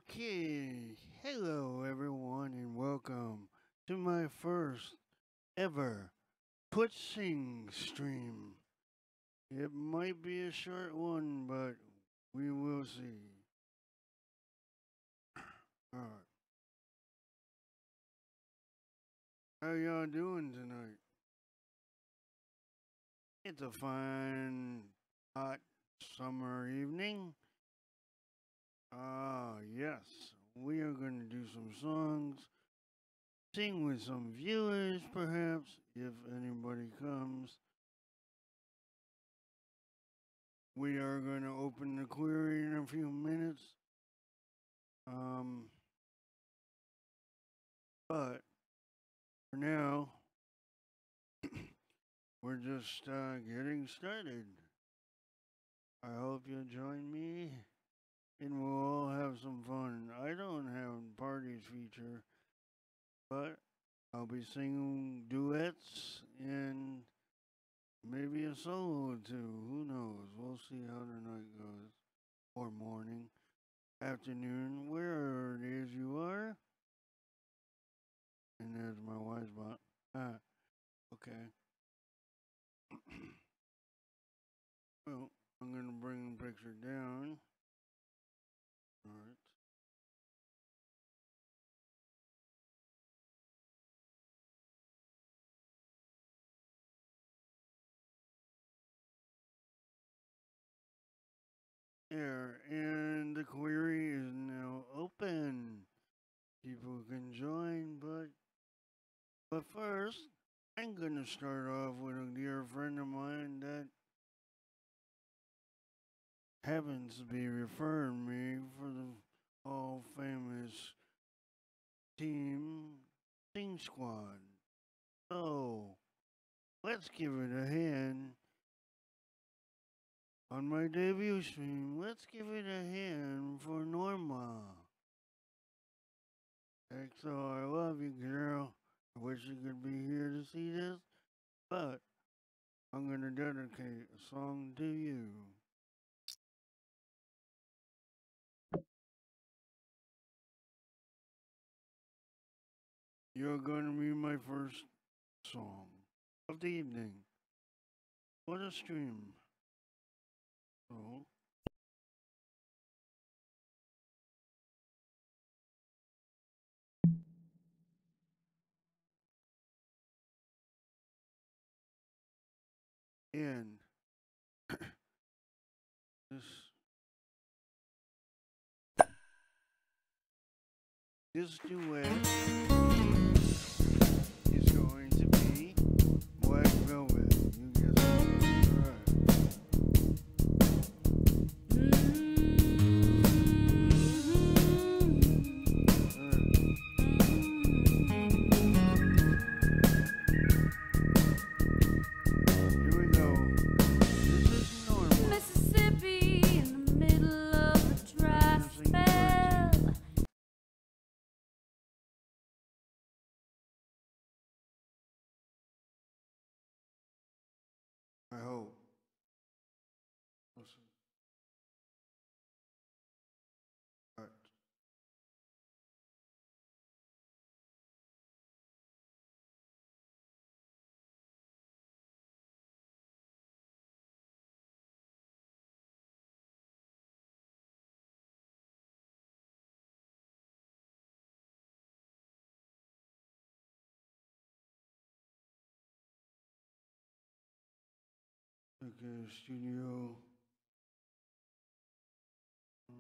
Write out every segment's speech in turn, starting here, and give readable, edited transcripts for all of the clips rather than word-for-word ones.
Okay, hello everyone, and welcome to my first ever Twitching stream. It might be a short one, but we will see. Alright, how y'all doing tonight? It's a fine, hot summer evening. Yes, we are going to do some songs, sing with some viewers, perhaps, if anybody comes. We are going to open the query in a few minutes. Um, but for now, we're just getting started. I hope you'll join me and we'll all have some fun. I don't have parties feature, but I'll be singing duets and maybe a solo too. Who knows? We'll see how the night goes. Or morning, afternoon, wherever it is you are. And there's my wise bot. Okay. Well, I'm gonna bring the picture down. Alright. There, and the query is now open. People can join, but first, I'm gonna start off with a dear friend of mine that happens to be referring me for the all famous team Sing Squad. So let's give it a hand. On my debut stream, let's give it a hand for Norma. XO, I love you, girl. I wish you could be here to see this, but I'm gonna dedicate a song to you. You're gonna be my first song of the evening. What a stream. So, and this this duet is going to be Black Velvet. You guess it. Here we go. This is Norma. Mississippi in the middle of a dry spell. I hope. Listen. All right. Okay, studio. Uh,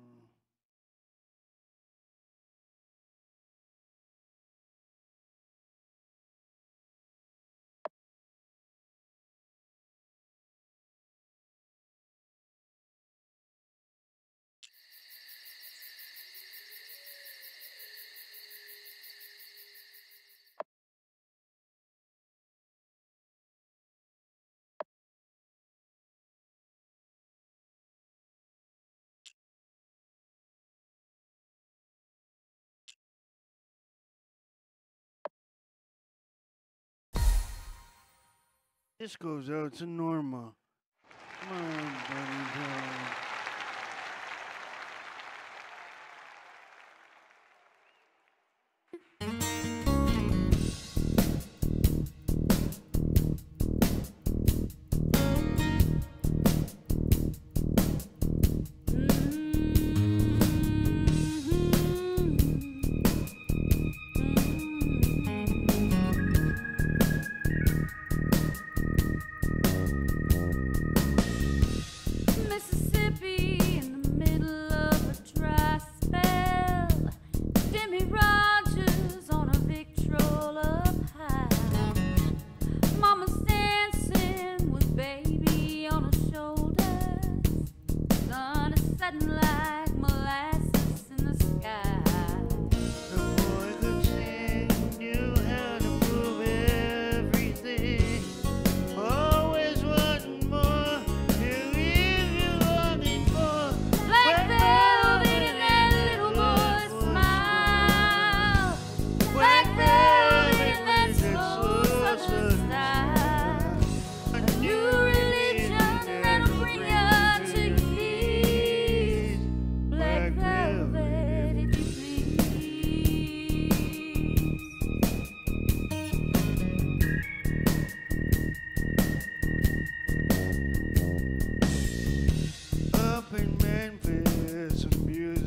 this goes out to Norma. Come on, buddy.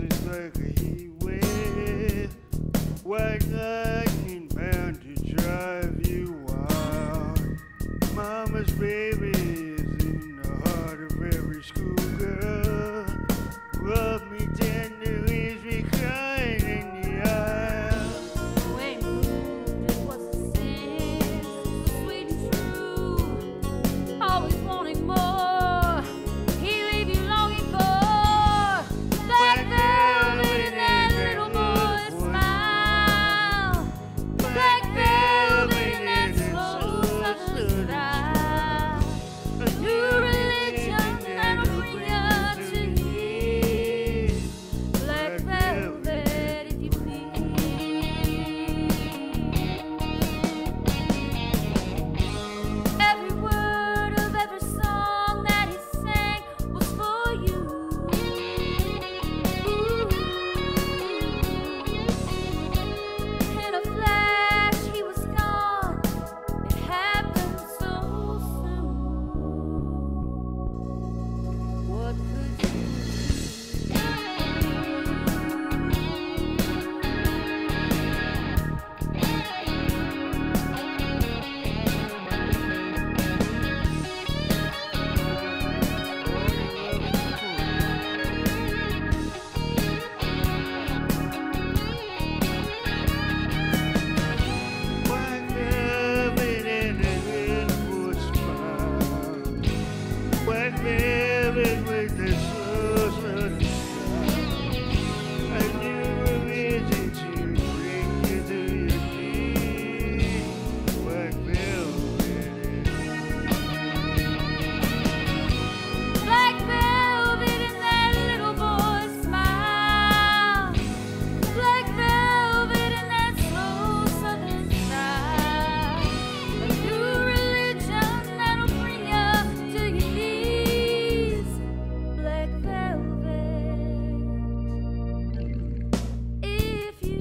it's like a heat wave. White lightning bound to drive you wild. Mama's baby is in the heart of every schoolgirl. Love me tenderly as we crying in the aisle. The way he moved, it was a sin, sweet and true. Always wanting more, he leave you longing for. Black velvet in that little boy's smile. Black velvet in that slow southern style. A new religion that'll bring you to knees. Black velvet, if you please. Every word of every song that he sang was for you. In a flash, he was gone. It happened so soon. What could you White velvet and a little smile. White velvet with the slow sun shine. A new religion to bring you to your knees. White velvet. Black velvet in that little boy's smile. Black velvet in that slow southern style. A new religion that'll bring you to your knees. Black velvet, if you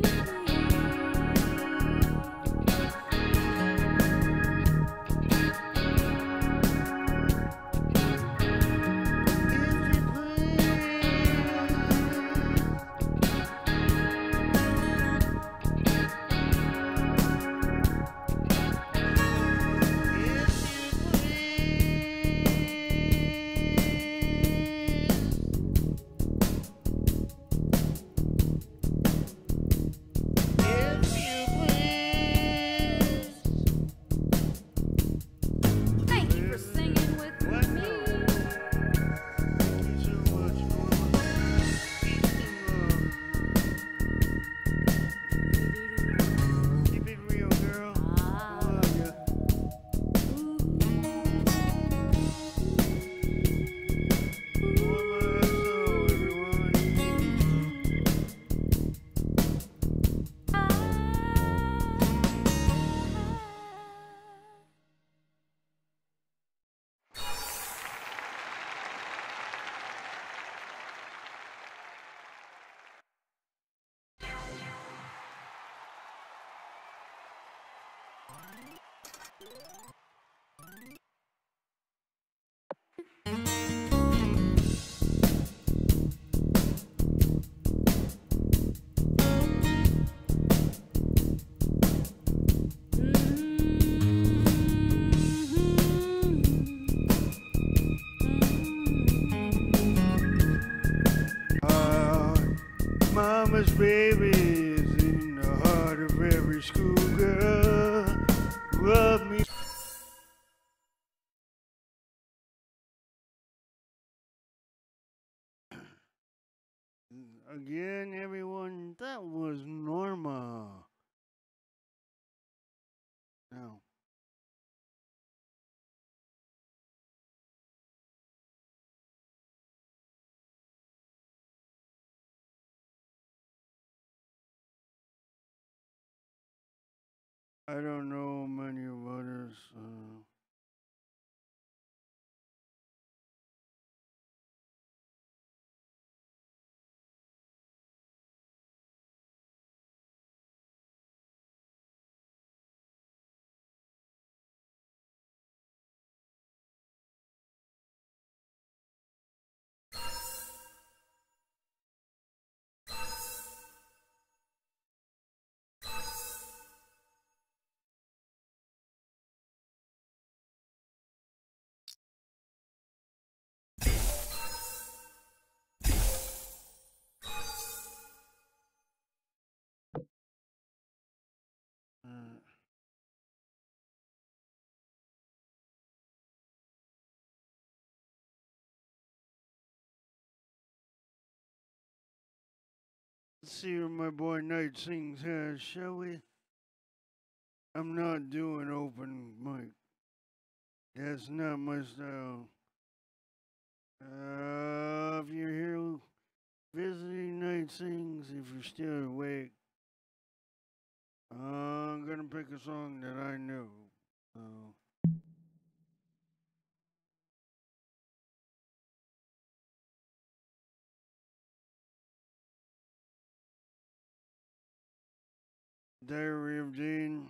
thank you for singing with me. Keep it real, girl. I love ya. Warm so everyone. Mama's baby is in the heart of every schoolgirl. Love me. Again, everyone, that was Norma. Now, I don't know many of others. Let's see what my boy Night Sings has, shall we? I'm not doing open mic. That's not my style. If you're here visiting Night Sings, if you're still awake, I'm gonna pick a song that I know. Diary of Jane.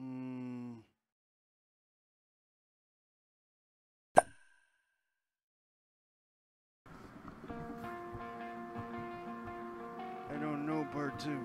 I don't know part 2.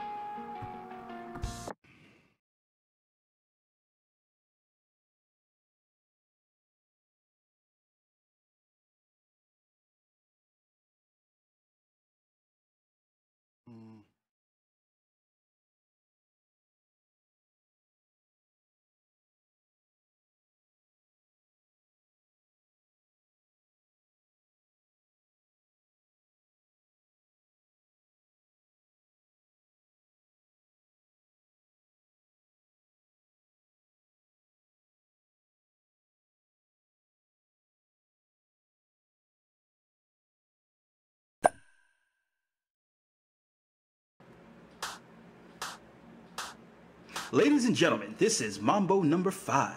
Ladies and gentlemen, this is Mambo number 5.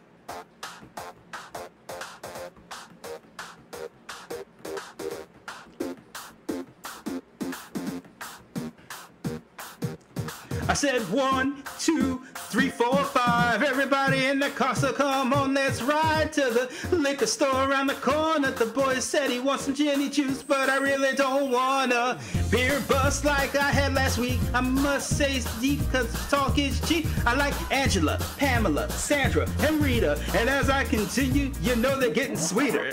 I said 1, 2, 3, 4, 5. Everybody in the car, so come on, let's ride to the liquor store around the corner. The boy said he wants some ginny juice, but I really don't want a beer bust like I had last week. I must say it's deep, cause talk is cheap. I like Angela, Pamela, Sandra, and Rita. And as I continue, you know they're getting sweeter.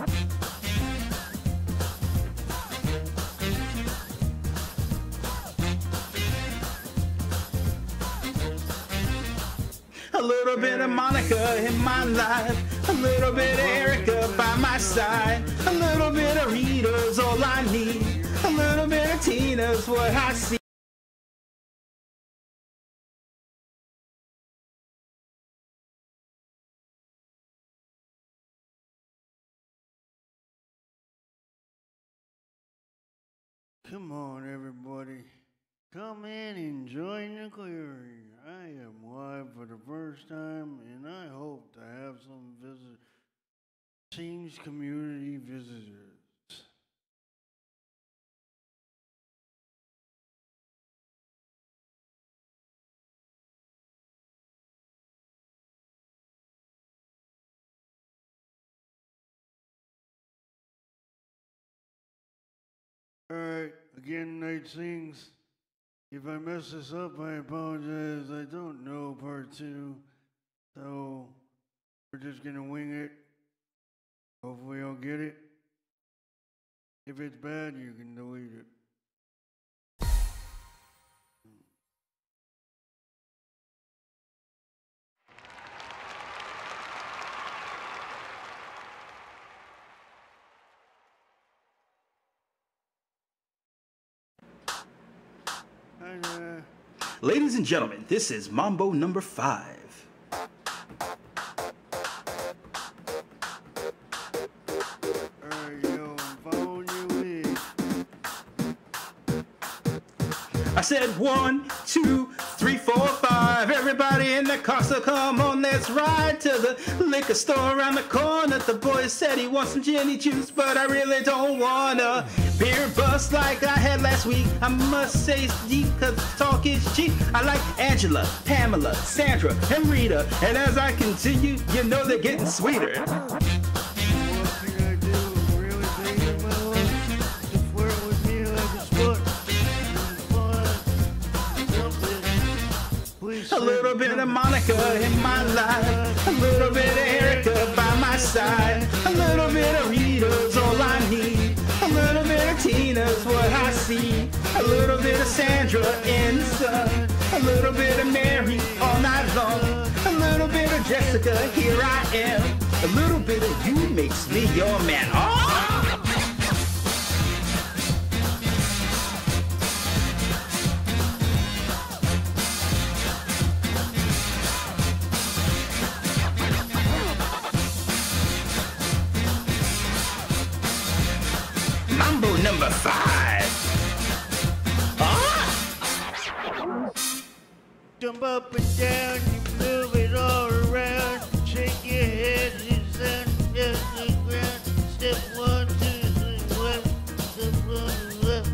A little bit of Monica in my life, a little bit of Erica by my side, a little bit of Rita's all I need, a little bit of Tina's what I see. Come on, everybody. Come in and join the clearing. I am live for the first time, and I hope to have some Teams community visitors. Alright, again, Night Sings. If I mess this up, I apologize. I don't know part 2, so we're just gonna wing it. Hopefully I'll get it. If it's bad, you can delete it. Hi there. Ladies and gentlemen, this is Mambo number 5. I said 1, 2, 3, 4, 5. Everybody in the car, so come on, let's ride to the liquor store around the corner. The boy said he wants some ginny juice, but I really don't want a beer bust like I had last week. I must say it's deep, cause talk is cheap. I like Angela, Pamela, Sandra, and Rita. And as I continue, you know they're getting sweeter. A little bit of Monica in my life, a little bit of Erica by my side, a little bit of Rita's all I need, a little bit of Tina's what I see, a little bit of Sandra in the sun, a little bit of Mary all night long, a little bit of Jessica, here I am, a little bit of you makes me your man. Oh! number 5. Jump up and down, you move it all around. Shake your head, you sound just the ground. Step 1, 2, 3, left. Step 1, left.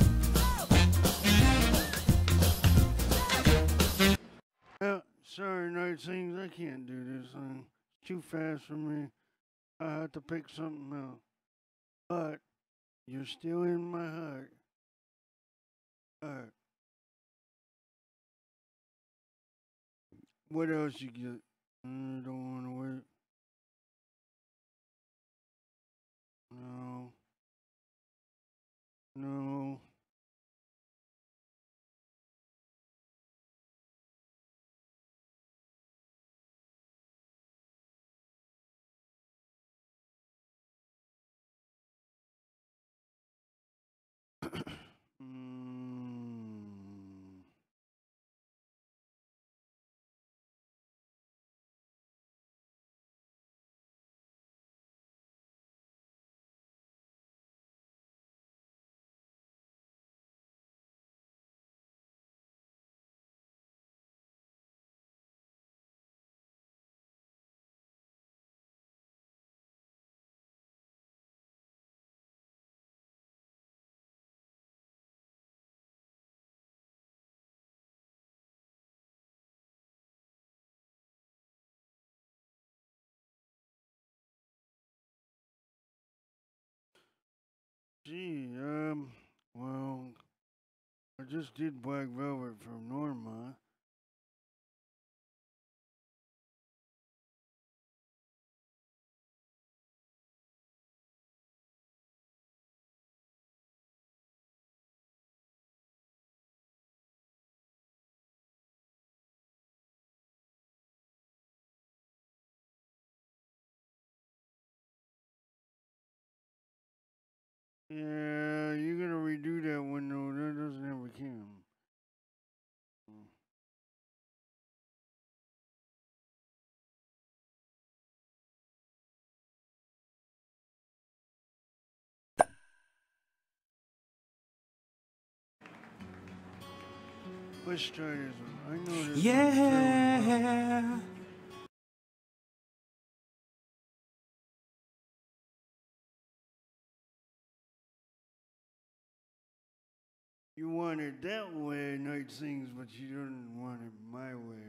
Sorry, Night Sings, I can't do this song. It's too fast for me. I have to pick something else. But you're still in my heart. Alright. What else you get? I don't want to wait. No. No. Gee, well, I just did Black Velvet from Norma. Yeah, you're gonna redo that one though. That doesn't ever count. Let's try this one. I know this. Yeah. You want it that way, Night Sings, but you don't want it my way.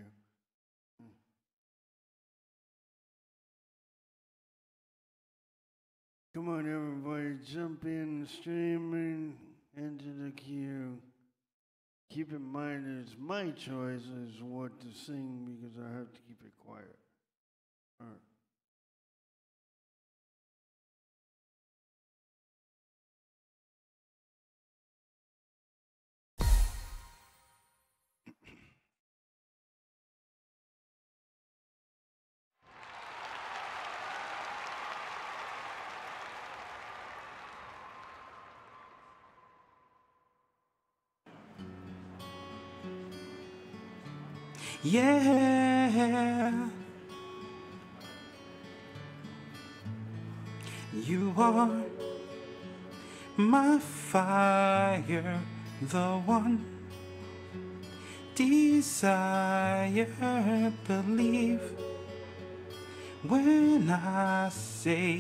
Come on, everybody, jump in, streaming, into the queue. Keep in mind it's my choice as what to sing because I have to keep it quiet. All right. Yeah. You are my fire, the one desire, believe when I say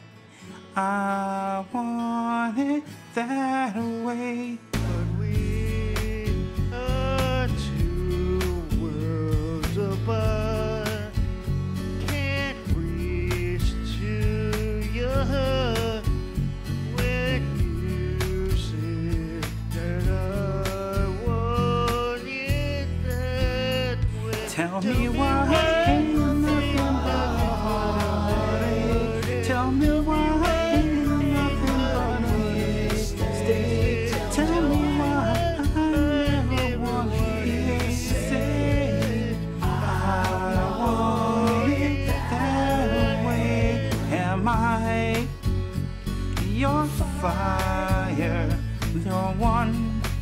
I want it that way. But we are two worlds apart. Can't reach to your heart when you said that I want it that way. Tell me why ain't nothing but heartache. Tell me why ain't nothing but a mistake. Tell me why I never want to hear you say I want it that way. Am I your fire, the one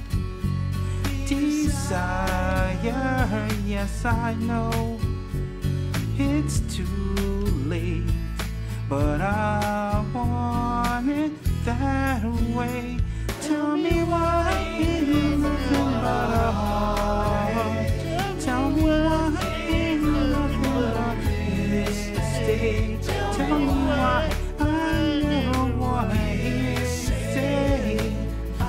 desire? Yes, I know it's too late but I want it that way. Tell me why ain't nothing but a heart. Tell me why ain't nothing but a mistake. Tell me why I never wanna hear you say I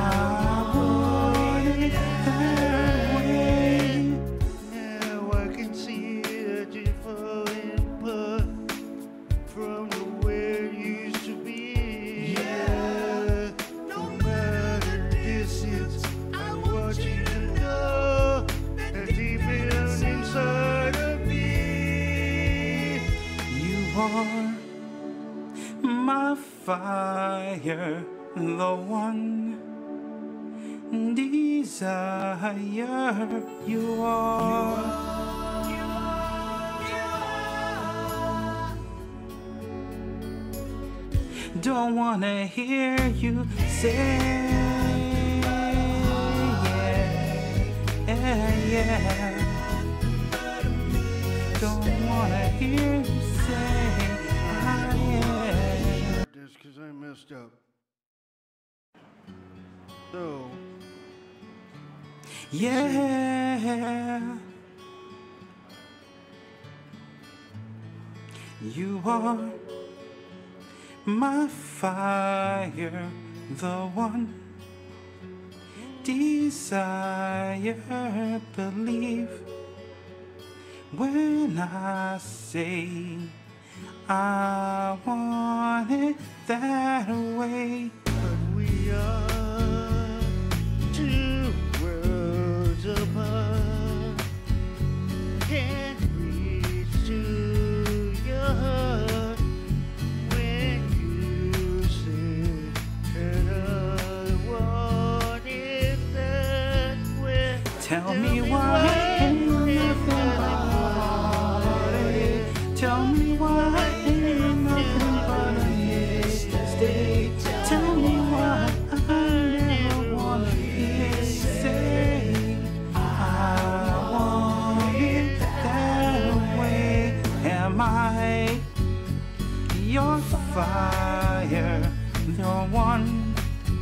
want it that way. Now I can see that you're falling apart from the way it used to be. Yeah, no matter the distance, I want you to know that deep down inside of me, You are my fire, the one desire. You are. Don't wanna hear you say, yeah. Don't wanna hear you say, yeah. just because I messed up. So, Yeah, you are my fire, the one desire. Believe when I say I want it that way. but we are two worlds apart. Can't reach to your heart when you say that I want it that way. Tell me why ain't nothing but a heartache. Tell me why ain't nothing but a mistake. Tell me why I never wanna hear you say I want it that way. Am I your fire, the one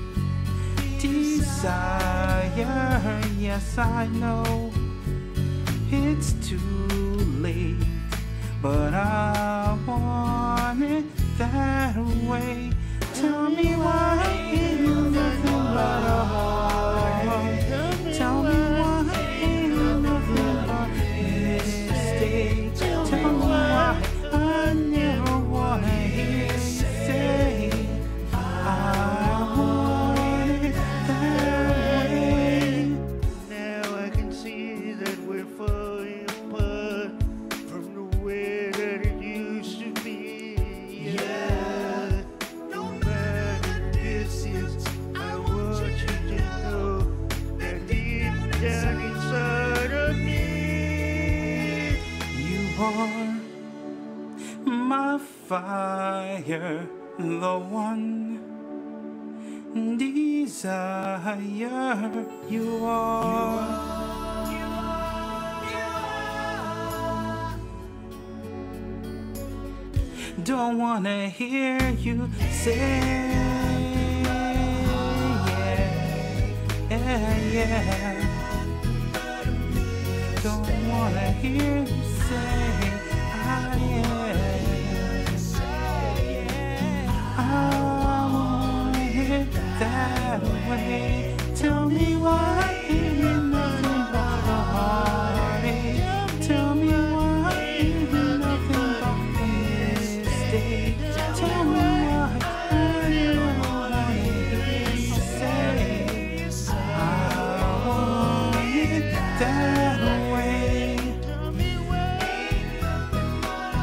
desire? Yes, I know it's too late, but I want it that way. Tell me why ain't nothing but a heart. Tell me why ain't nothing but a mistake. Tell me why I never wanna hear you say I want it that way. Now I can see that we're falling apart from the way that it used to be. Yeah, no matter the distance, I want you to know that deep down inside of me, You are my fire, the one desire. You are. Don't wanna hear you say, yeah. Don't wanna hear you say, I want it that way. Tell me why ain't nothing but a heartache. Tell me why ain't nothing but a mistake. Tell me why I never wanna hear you say I want it that way. tell me why ain't nothing but a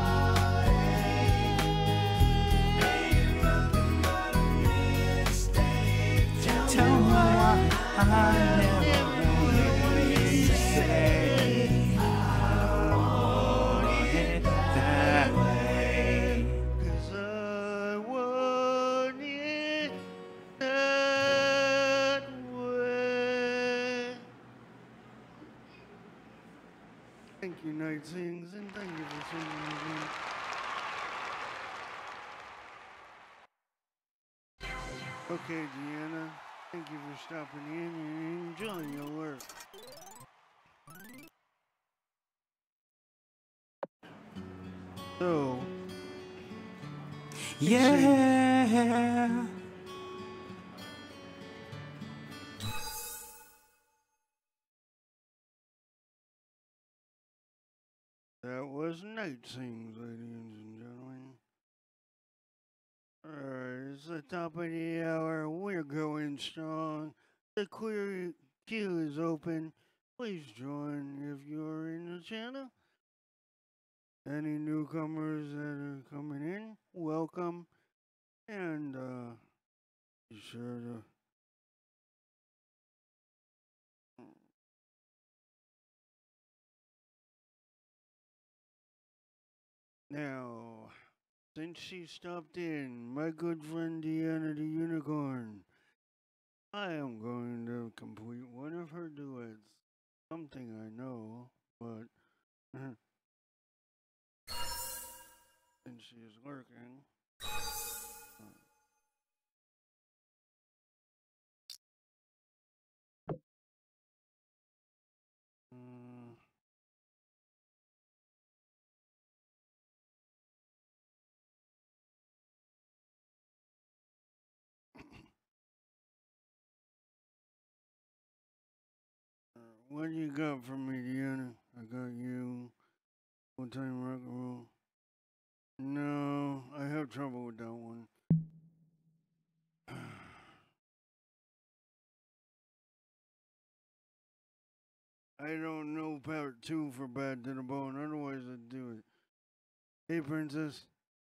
Tell me why I never wanna hear you say I want it that way. 'cause I want it that way. Thank you, Night Sings, and thank you for singing with me. Okay, Deanna. Thank you for stopping in and enjoying your work. So, Yeah. that was Night Sings, ladies and gentlemen. Alright, it's the top of the hour. We're going strong. The query queue is open. Please join if you're in the channel. Any newcomers that are coming in, welcome. And be sure to now, since she stopped in, my good friend Deanna the Unicorn, I am going to complete one of her duets. Something I know, but since she is lurking, uh, what do you got for me, Deanna? I got you. Full time rock and roll. No, I have trouble with that one. I don't know part two for Bad to the Bone, otherwise I'd do it. Hey, Princess.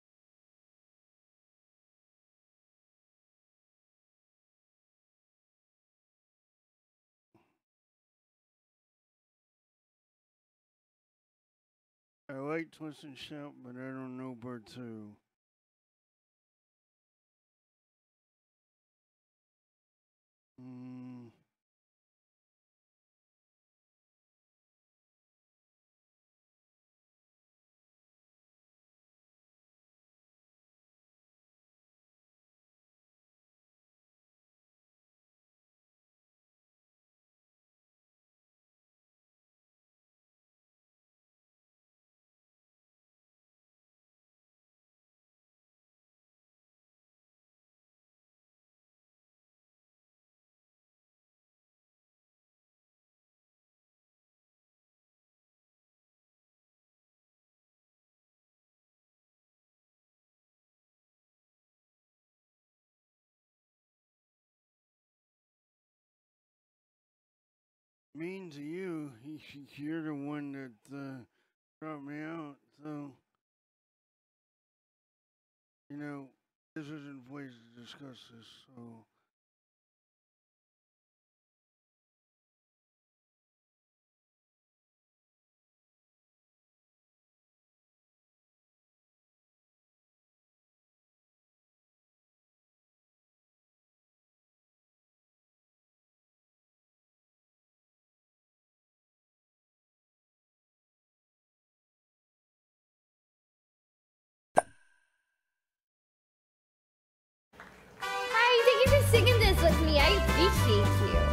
I like Twist and Shout, but I don't know part two. Mm. Mean to you, you're the one that brought me out, so, you know, this isn't the place to discuss this, so. Hi, thank you for singing this with me. I appreciate you.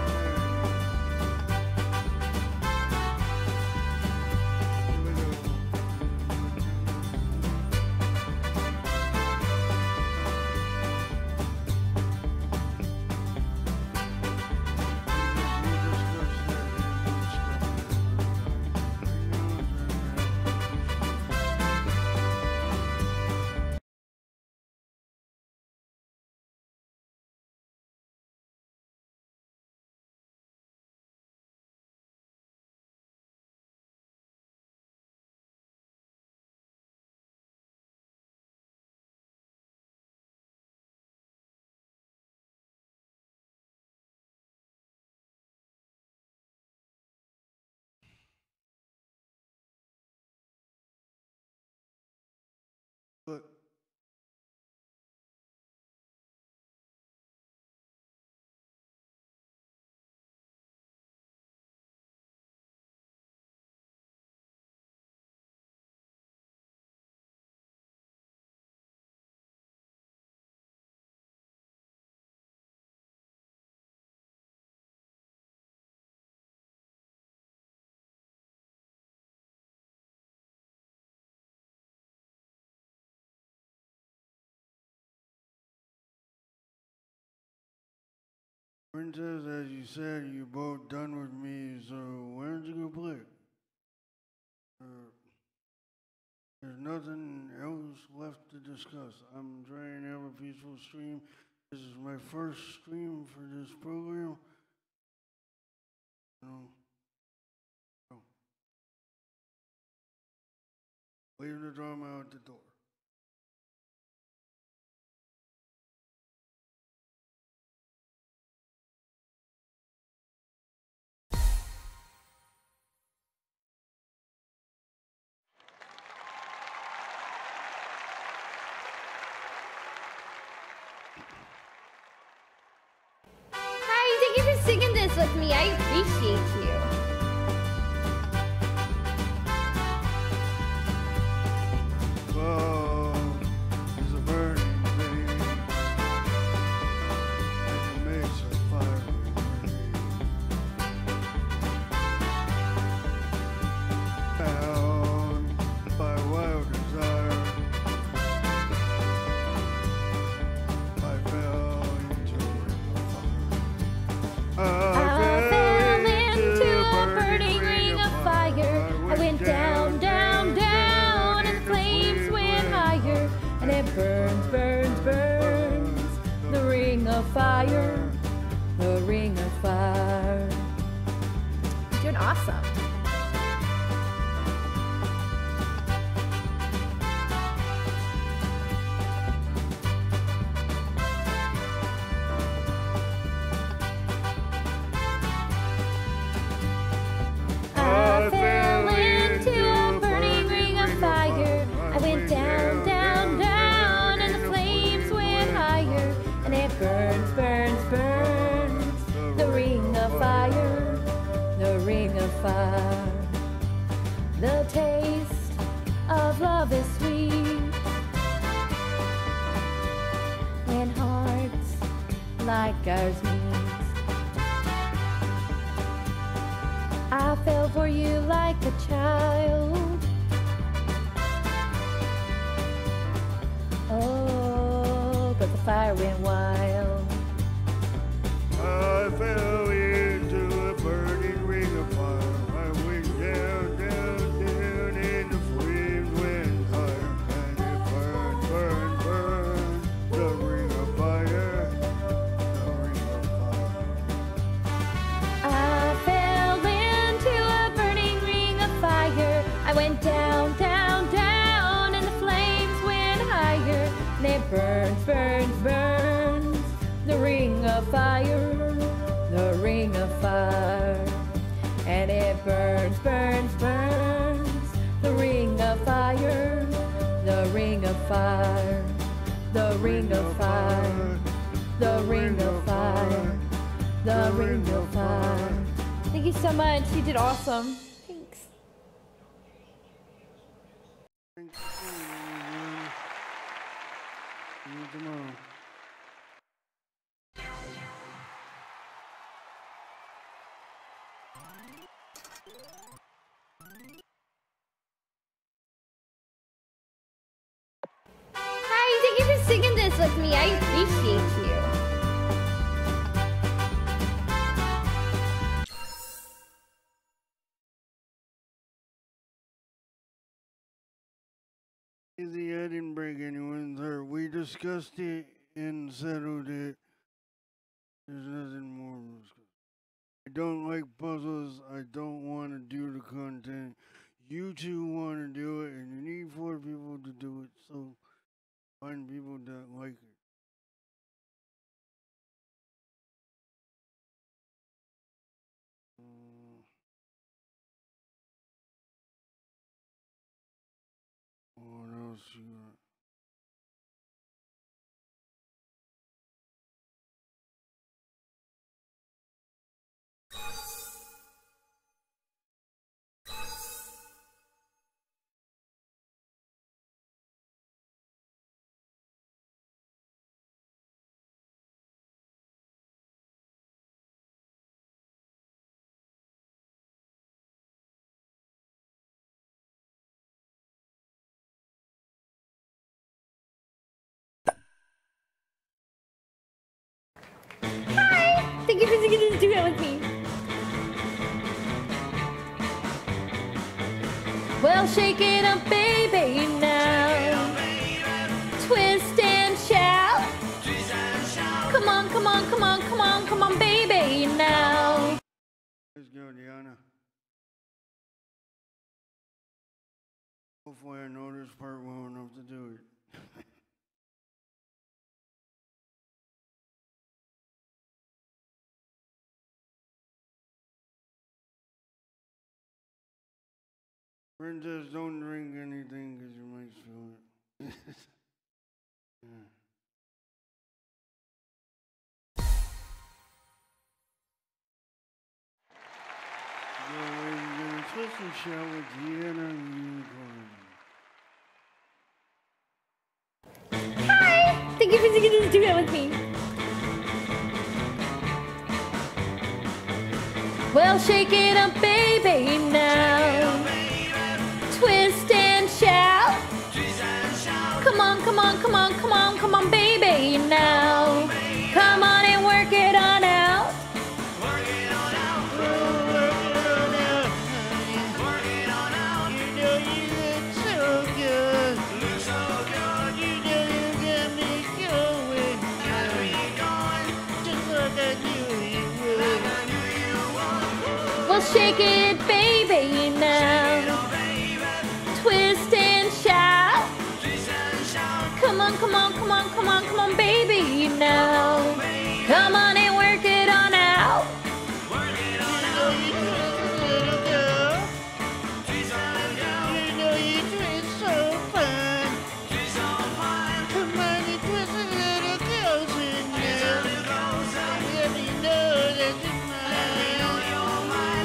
Princess, as you said, you're both done with me, so why don't you go play? There's nothing else left to discuss. I'm trying to have a peaceful stream. This is my first stream for this program. No. No. Leave the drama out the door. Hi, thank you for singing this with me. I appreciate you. Love is a burning thing, and it makes a fire bound by wild desire. I fell into a fire. I fell into a burning ring of fire. I went down, down, down, and the flames went higher. And it burns, burns, burns. The ring of fire, the ring of fire. You're doing awesome. I fell into a burning ring of fire. I went down, down, down, and the flames went higher. And it burns, burns, burns. The ring of fire, the ring of fire. The taste of love is sweet when hearts like ours meet. I fell for you like a child. Oh, but the fire went wild. I fell into a burning ring of fire. I went down, down, down, and the flames went higher. And it burned, burned, burned. The ring of fire, the ring of fire. I fell into a burning ring of fire. I went down, down, down, and the flames went higher. And it burns, burns, burns. The ring of fire, the ring of fire. And it burns, burns, burns. The ring of fire, the ring of fire. The ring of fire, the ring of fire. The ring of fire. Thank you so much. You did awesome. Thanks. Thanks for seeing me, See you tomorrow. Hi, thank you for singing this with me. I appreciate you. Easy, I didn't break anyone's heart. We discussed it and settled it. There's nothing more to discuss. I don't like puzzles. I don't want to do the content. You two want to do it, and you need 4 people to do it. So find people that like it. What else you got? you for singing this duet with me. Well, shake it up, baby, now. Twist and shout. Come on, come on, come on, come on, come on, baby, now. Let's go, Deanna. Hopefully I know this part well enough to do it. Princess, don't drink anything because you might spill it. Yeah. So, ladies and gentlemen, twist and shout with Deanna Unicorn. Hi! Thank you for singing this duet with me. Well, shake it up, baby, now. Twist and shout. Come on, come on, come on, come on, come on, baby, now. Come on and work it on out. You know you look so good. You know you got me going. Just like I knew you would. Well, shake it, baby, now. Twist and shout. Come on, come on, come on, come on, come on, baby, now. Come on and work it on out. You know you twist so fine. Come on and twist a little closer now. Let me know that you're mine.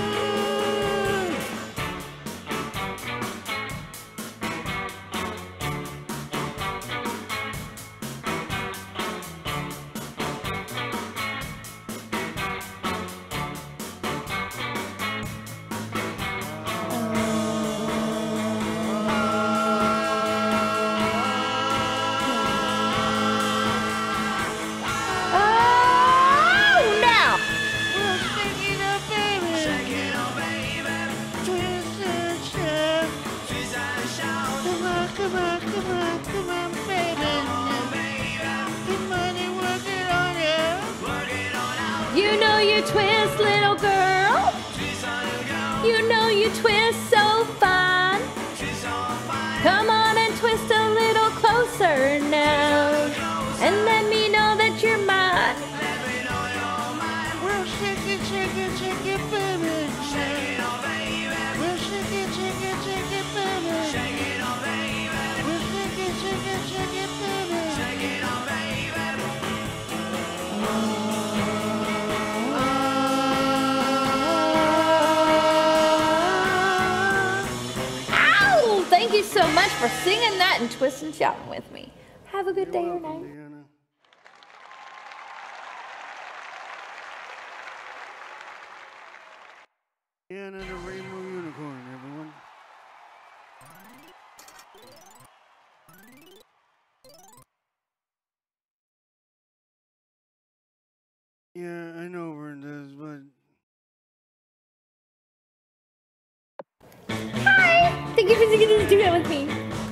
Oh, now. Well, shake it up, baby. Twist and shout. Come on, come on, come on, come on, baby. Come on and work it on out. You know you twist, little girl. You know you twist so fine. Come on and twist a little closer now. And let me know that you're mine. Well, shake it, baby. Well, shake it, baby. Well, shake it, baby. Ow! Thank you so much for singing that and twist and shouting with me. Have a good day or night. Deanna. Deanna the Rainbow Unicorn, everyone. Yeah, I know Verndes, but Hi! Thank you for singing this duet with me.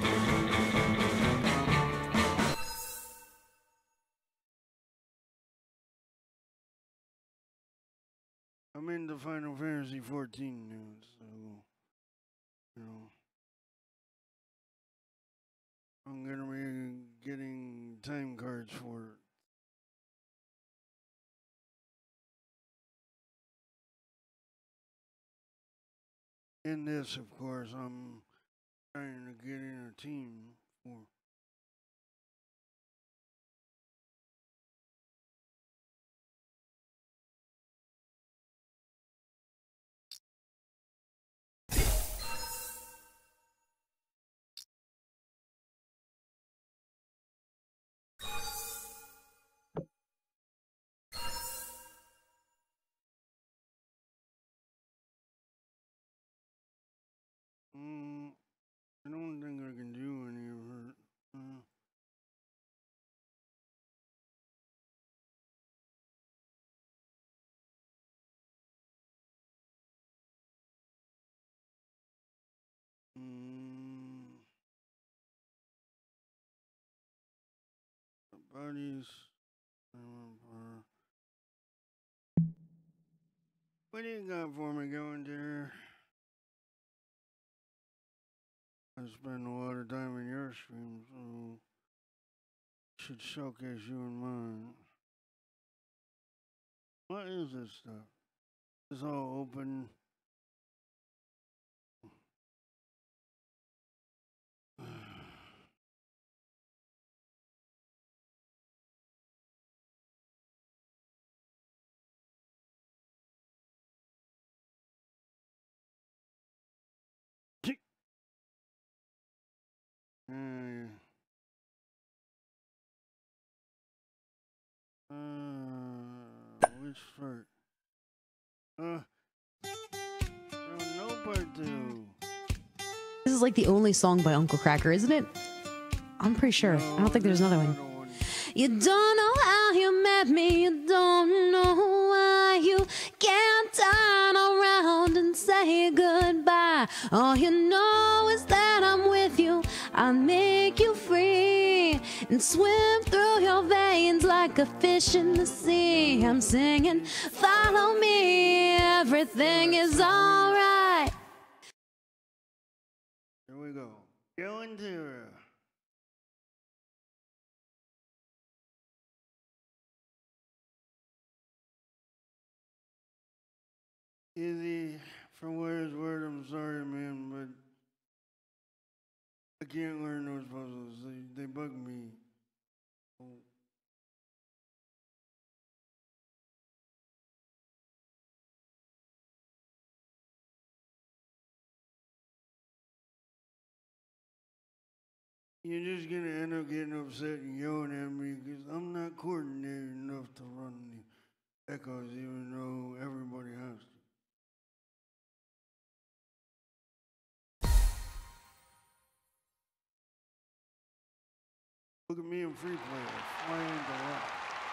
I'm into Final Fantasy 14 news, so I'm gonna be getting time cards for it. In this, of course, I'm trying to get in a team for. I don't think I can do any of her. buddies. What do you got for me going there? I spend a lot of time in your stream, so should showcase you in mine. What is this stuff? It's all open. Which part? No part two. This is like the only song by Uncle Kracker, isn't it? I'm pretty sure. I don't think there's another one. You don't know how you met me. You don't know why you can't turn around and say goodbye. All you know is that I'm with you. I make you free and swim through your veins like a fish in the sea. I'm singing, follow me, everything is alright. Here we go. Going to Izzy, for what it's worth, I'm sorry, man, but I can't learn those puzzles. They bug me. You're just gonna end up getting upset and yelling at me because I'm not coordinated enough to run the echoes, even though everybody has to. Look at me in free play, flying the rock.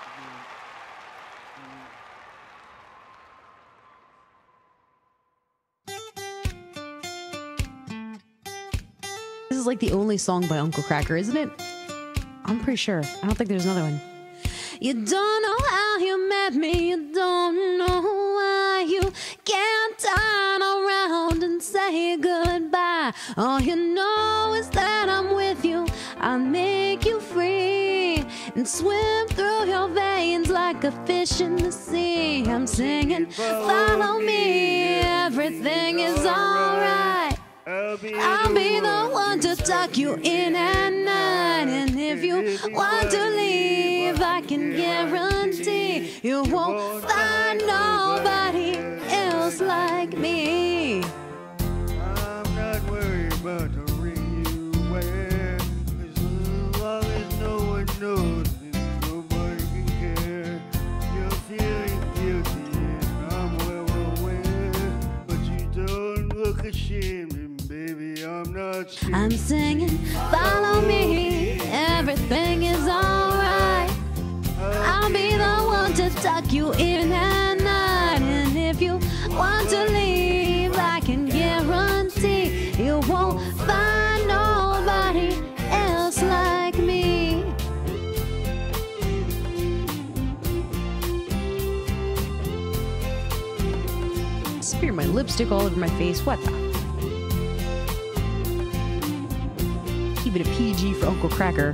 This is like the only song by Uncle Kracker, isn't it? I'm pretty sure. I don't think there's another one. You don't know how you met me. You don't know why you can't turn around and say goodbye. All you know is that I'm with you. I make you free and swim through your veins like a fish in the sea. I'm singing, follow me, everything is alright. I'll be the one to tuck you in at night. And if you want to leave, I can guarantee you won't find nobody else like me. I'm not worried about the ring you wear, 'cause as long as no one knows, then nobody can care. You're feeling guilty and I'm well aware, but you don't look ashamed, and baby, I'm not scared. I'm singing, follow me, everything is alright. I'll be the one to tuck you in at night. And if you want to leave, I can guarantee you won't find nobody else like me. Smear my lipstick all over my face. What the? Keep it a PG for Uncle Kracker.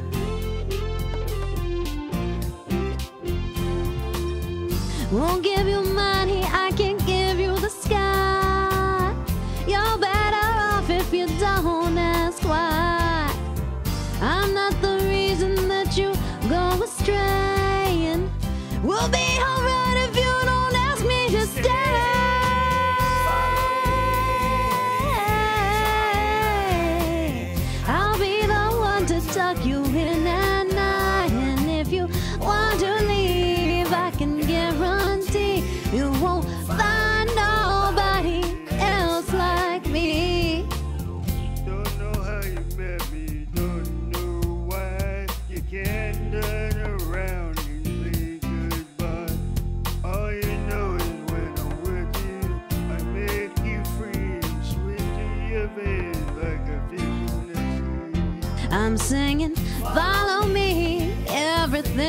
Won't give you money, I can give you the sky. You're better off if you don't ask why. I'm not the reason that you go astray, and we'll be alright if you don't ask me to stay. I'll be the one to tuck you in at night, and if you want to leave, I can guarantee you won't find nobody else like me. Don't know how you met me, don't know why you can't turn around and say goodbye. All you know is when I'm with you, I make you free and swim through your veins like a fish in the sea. I'm singing, follow me, everything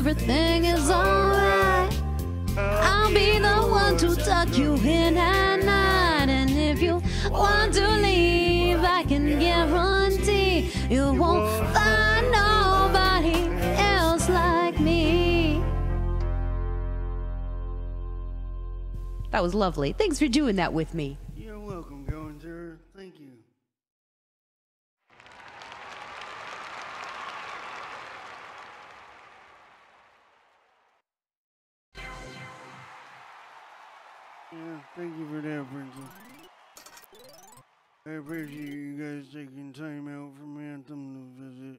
everything is alright. I'll be the one to tuck you in at night. And if you want to leave, I can guarantee you won't find nobody else like me. That was lovely. Thanks for doing that with me. You're welcome, Going Terror. Thank you. Yeah, thank you for that, Princess. I appreciate you guys taking time out from Anthem to visit.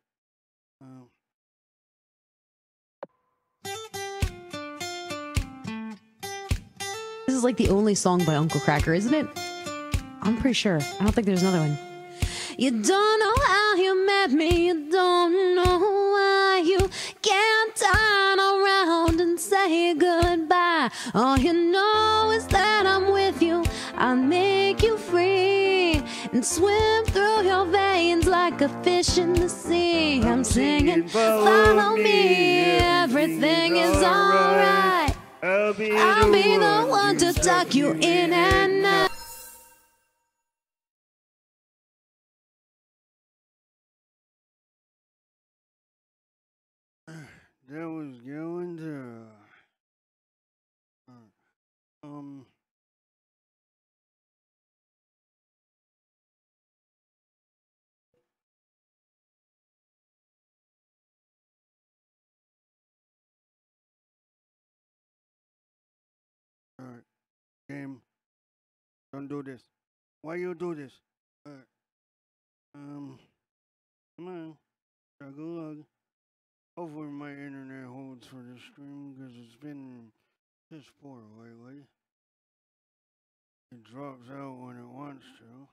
This is like the only song by Uncle Cracker, isn't it? I'm pretty sure. I don't think there's another one. You don't know how you met me. You don't know why you can't turn around and say goodbye. All you know is that I'm with you. I'll make you free and swim through your veins like a fish in the sea. I'm singing, follow me. Everything is alright. I'll be the one to tuck you in at night. That was Going Terror. Alright, game. Don't do this. Why you do this? Alright. Come on. Struggle lug. Hopefully my internet holds for the stream because it's been piss poor lately. It drops out when it wants to.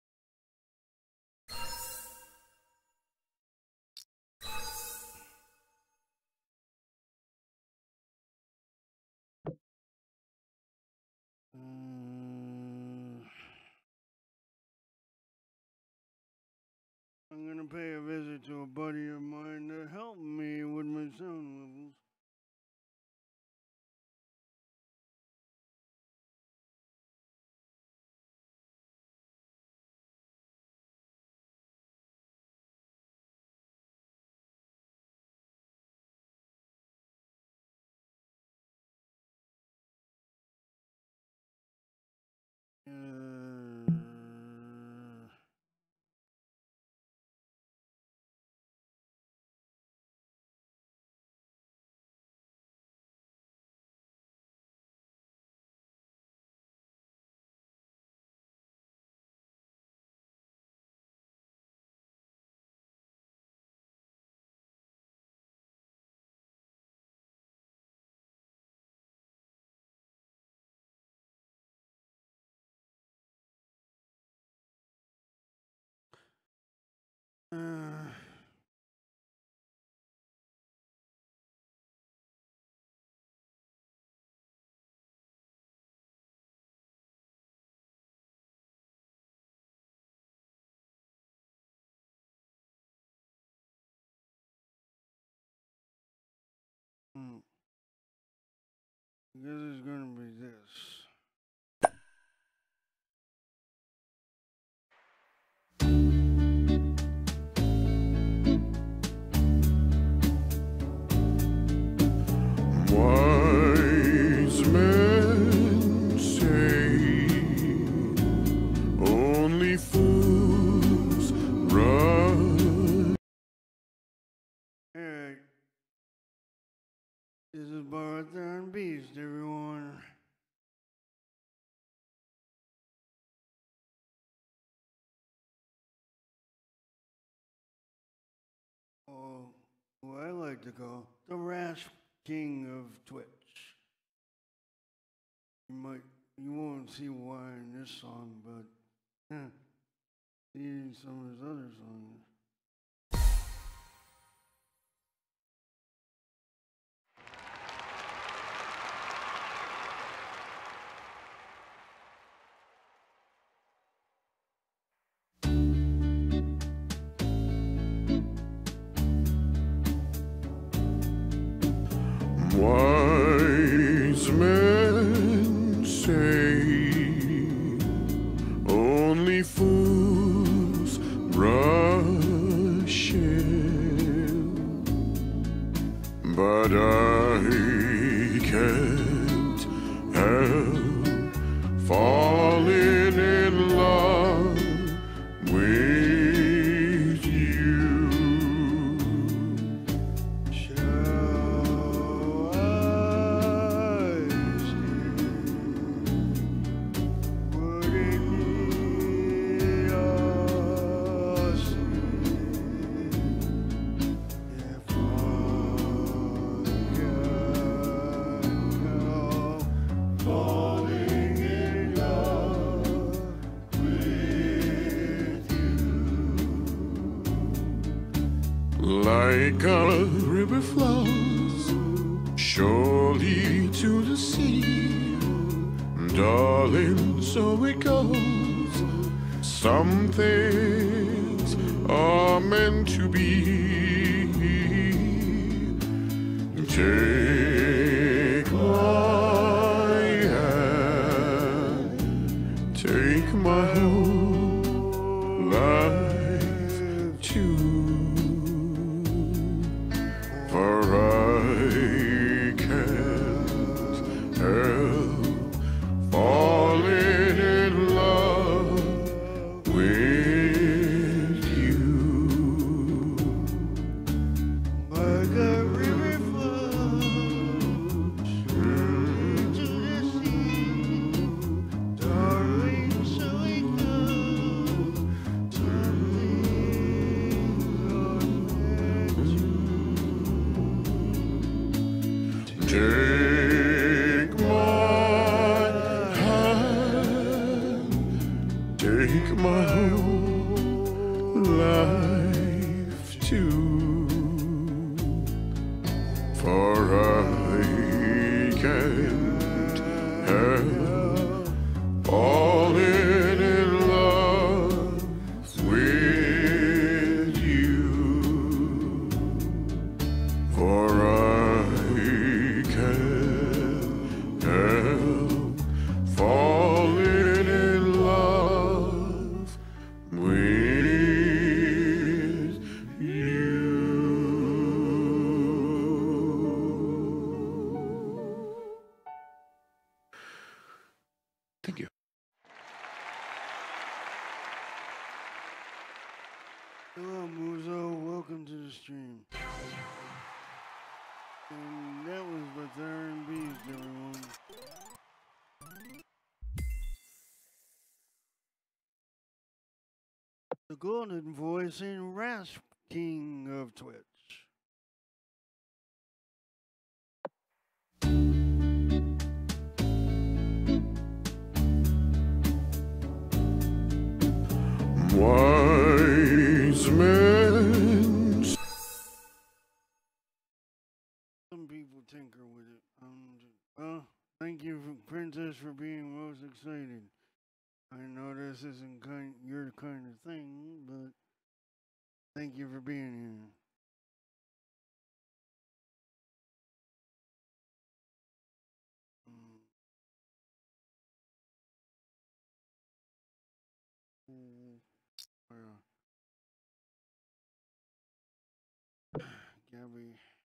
I'm gonna pay a visit to a buddy of mine that helped me with my sound levels. I guess it's gonna be this. Wise men say only fools run. Alright. This is Marathon Beast, everyone. Or who I like to call the Rash King of Twitch. You won't see why in this song, but see in some of his other songs. Wise men say only fools rush in, but I can't help falling in love with you. Shall I stay? Would it be a sin if I can't help falling in love with you? Like a river flows surely to the sea, darling, so it goes. Some things are meant to be. Take my hand, take my whole life too. For I can't help falling in love with you. Like a river flows to the sea, darling, so it goes. Some things are meant to. Take my hand, take my whole life too. For I can't help falling in love with you. For I can't help falling in love with you. Thank you. Hello, Muzo. Welcome to the stream. And that was Batharian Beast, everyone. The golden voice and Rasp King of Twitch. Wise men Some people tinker with it. Well, thank you, Princess, for being most excited. I know this isn't your kind of thing, but thank you for being here. Mm. Well, Gabby.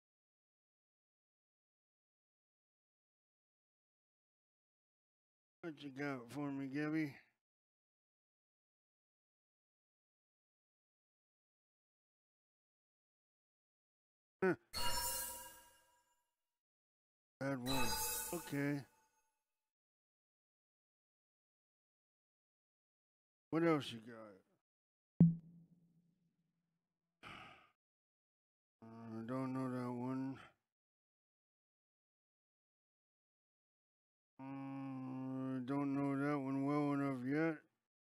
What you got for me, Gabby? Bad wolf. Okay. What else you got? I don't know that one. Don't know that one well enough yet.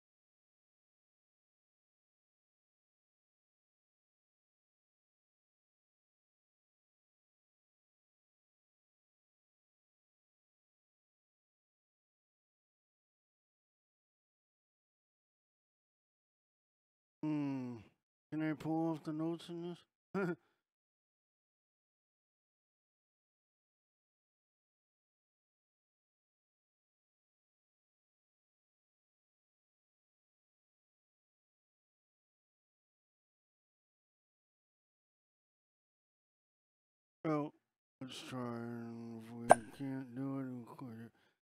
Can I pull off the notes in this? Well, let's try, and if we can't do it, we'll quit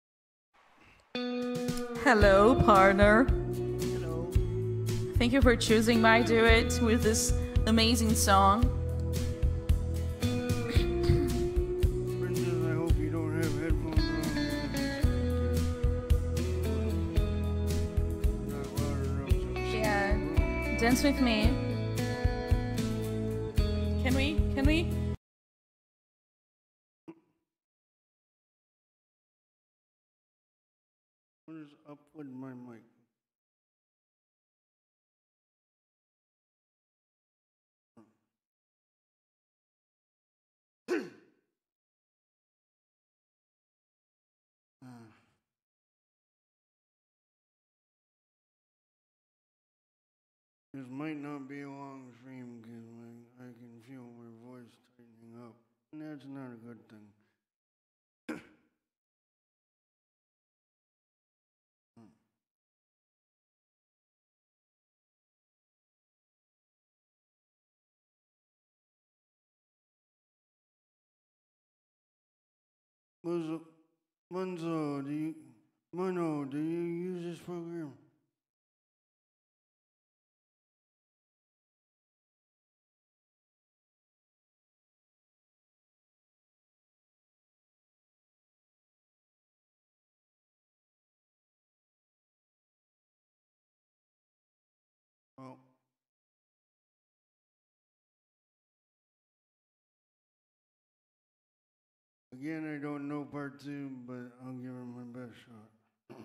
it. Hello, partner. Hello. Thank you for choosing my duet with this amazing song. Princess, I hope you don't have headphones on. Not loud enough to Yeah. Dance with me. Can we? What is up with my mic? This might not be a long stream because I can feel my voice tightening up, and that's not a good thing. Munzo, do you use this program? Well, again, I don't know part two, but I'll give it my best shot.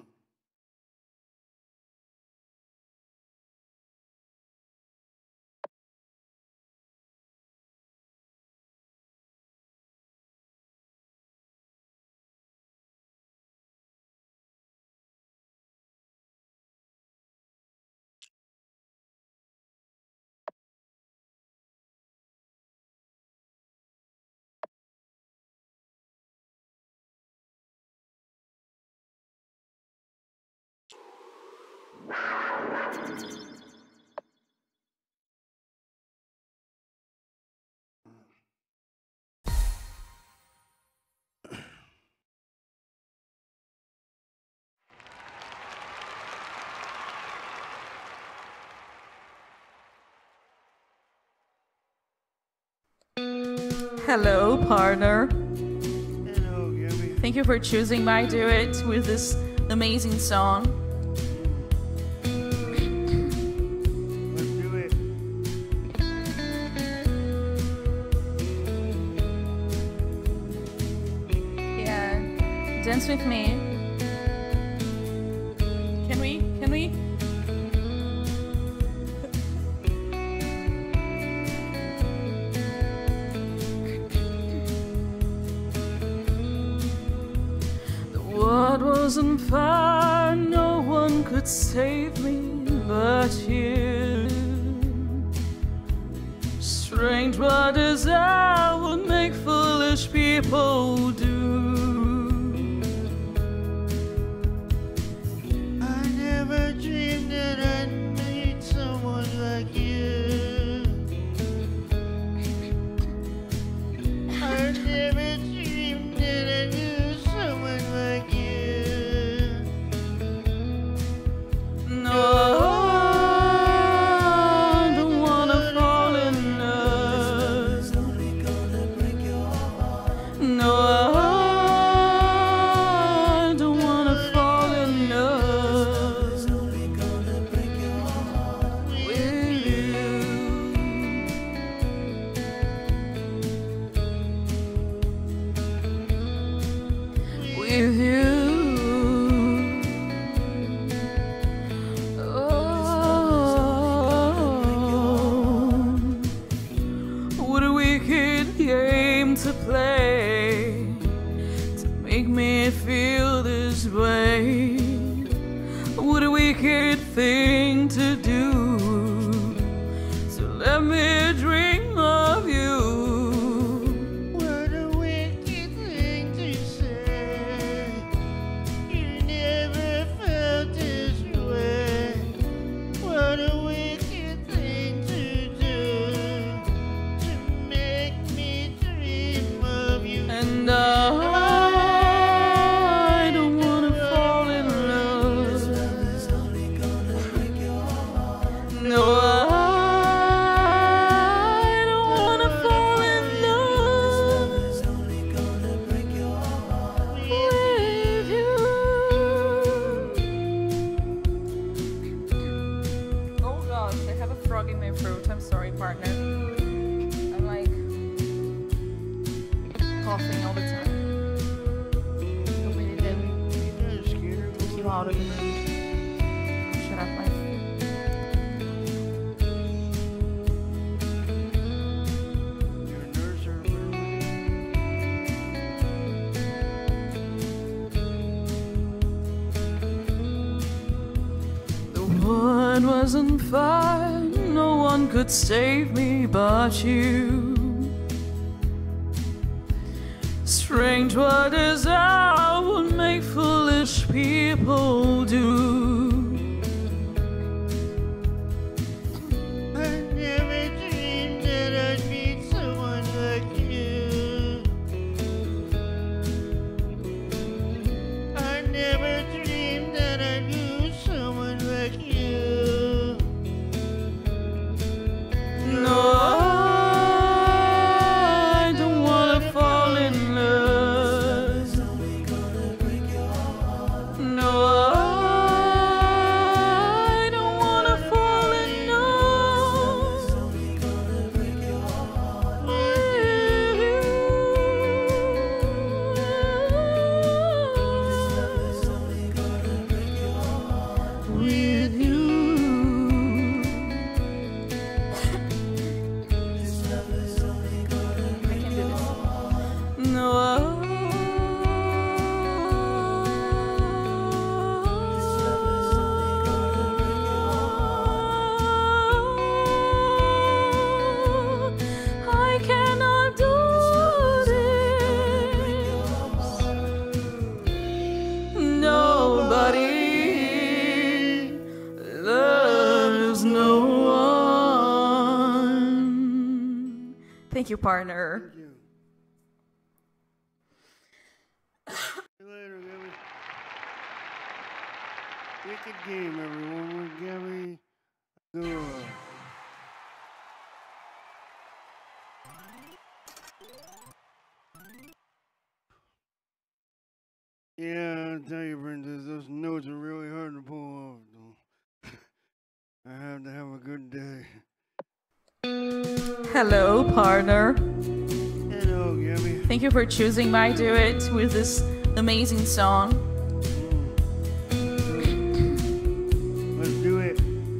Hello, partner. Hello, Gabby. Thank you for choosing my duet with this amazing song. Let's do it. Yeah. Dance with me. Can we? The world wasn't fair, no one could save me but you. Strange what desire would make foolish people do. I never dreamed that I'd meet someone like you. I never dreamed that I knew someone like you. No, I don't wanna fall in love. No, I don't wanna fall in love with you. With you. What a wicked game to play to make me feel this way. What a wicked thing to do to let me dream of you. What a wicked thing to say. You never felt this way. What a wicked thing to do to make me dream And I don't wanna fall in love. No, I don't wanna fall in love with you. Oh gosh, I have a frog in my throat. I'm sorry, partner. I'm like coughing all the time. Hope I didn't take you out of the mood. Shut up, my You're a nurse or The wood was on fire, no one could save me but you. Strange what is out would make foolish people do. I never dreamed that I'd meet someone like you. I never dreamed that I'd lose someone like you. No, I don't wanna fall in love. No, I don't wanna fall in love with you. I can do this. No, I cannot do this. Nobody loves no one. Thank you, partner. Thank you. See you later, Gabby. Wicked game, everyone. With Gabby Agura. Yeah, I'll tell you, Princess, those notes are really hard to pull off, though. I have to have a good day. Hello, partner. Hello, Gabby. Thank you for choosing my duet with this amazing song. Let's do it.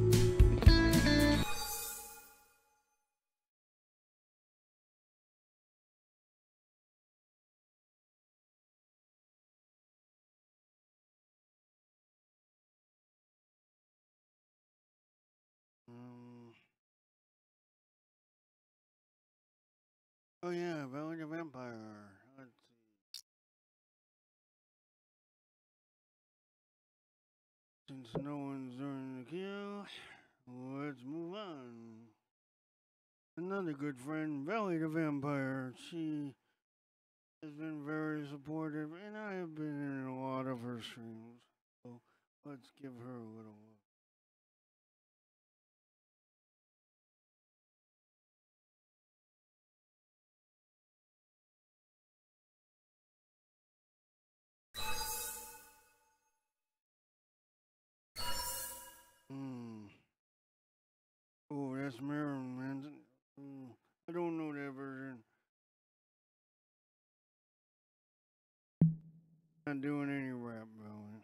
Oh yeah, Valley the Vampire. Let's see. Since no one's doing the queue, let's move on. Another good friend, Valley the Vampire. She has been very supportive, and I have been in a lot of her streams. So let's give her a little look. Hmm. Oh, that's Marilyn Manson. I don't know that version. Not doing any rap, Valley.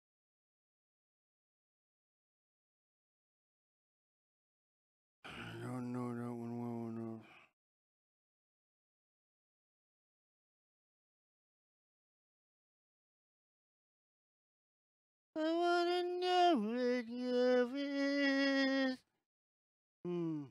I don't know that one well enough. I wanna know what love is. Hmm.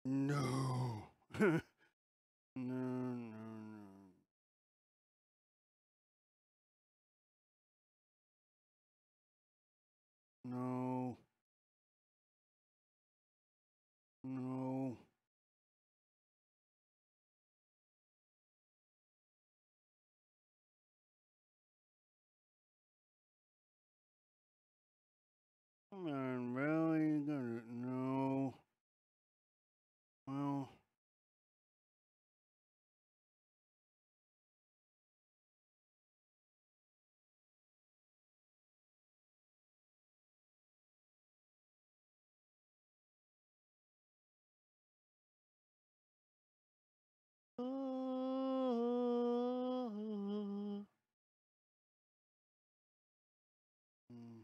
No. No, no, no. No. No. Come on, bro. You gonna no. Well. Mm.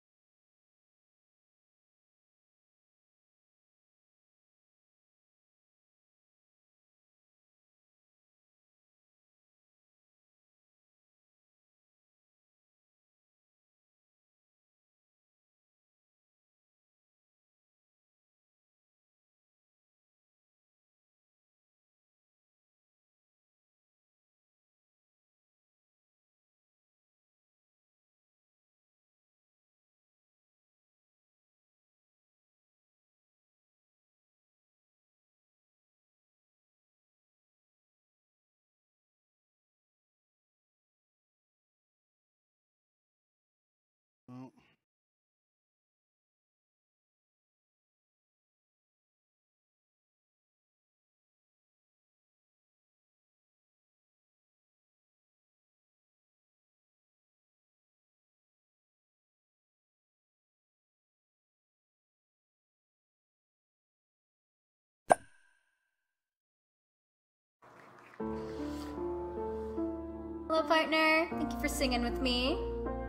Well. Hello, partner. Thank you for singing with me.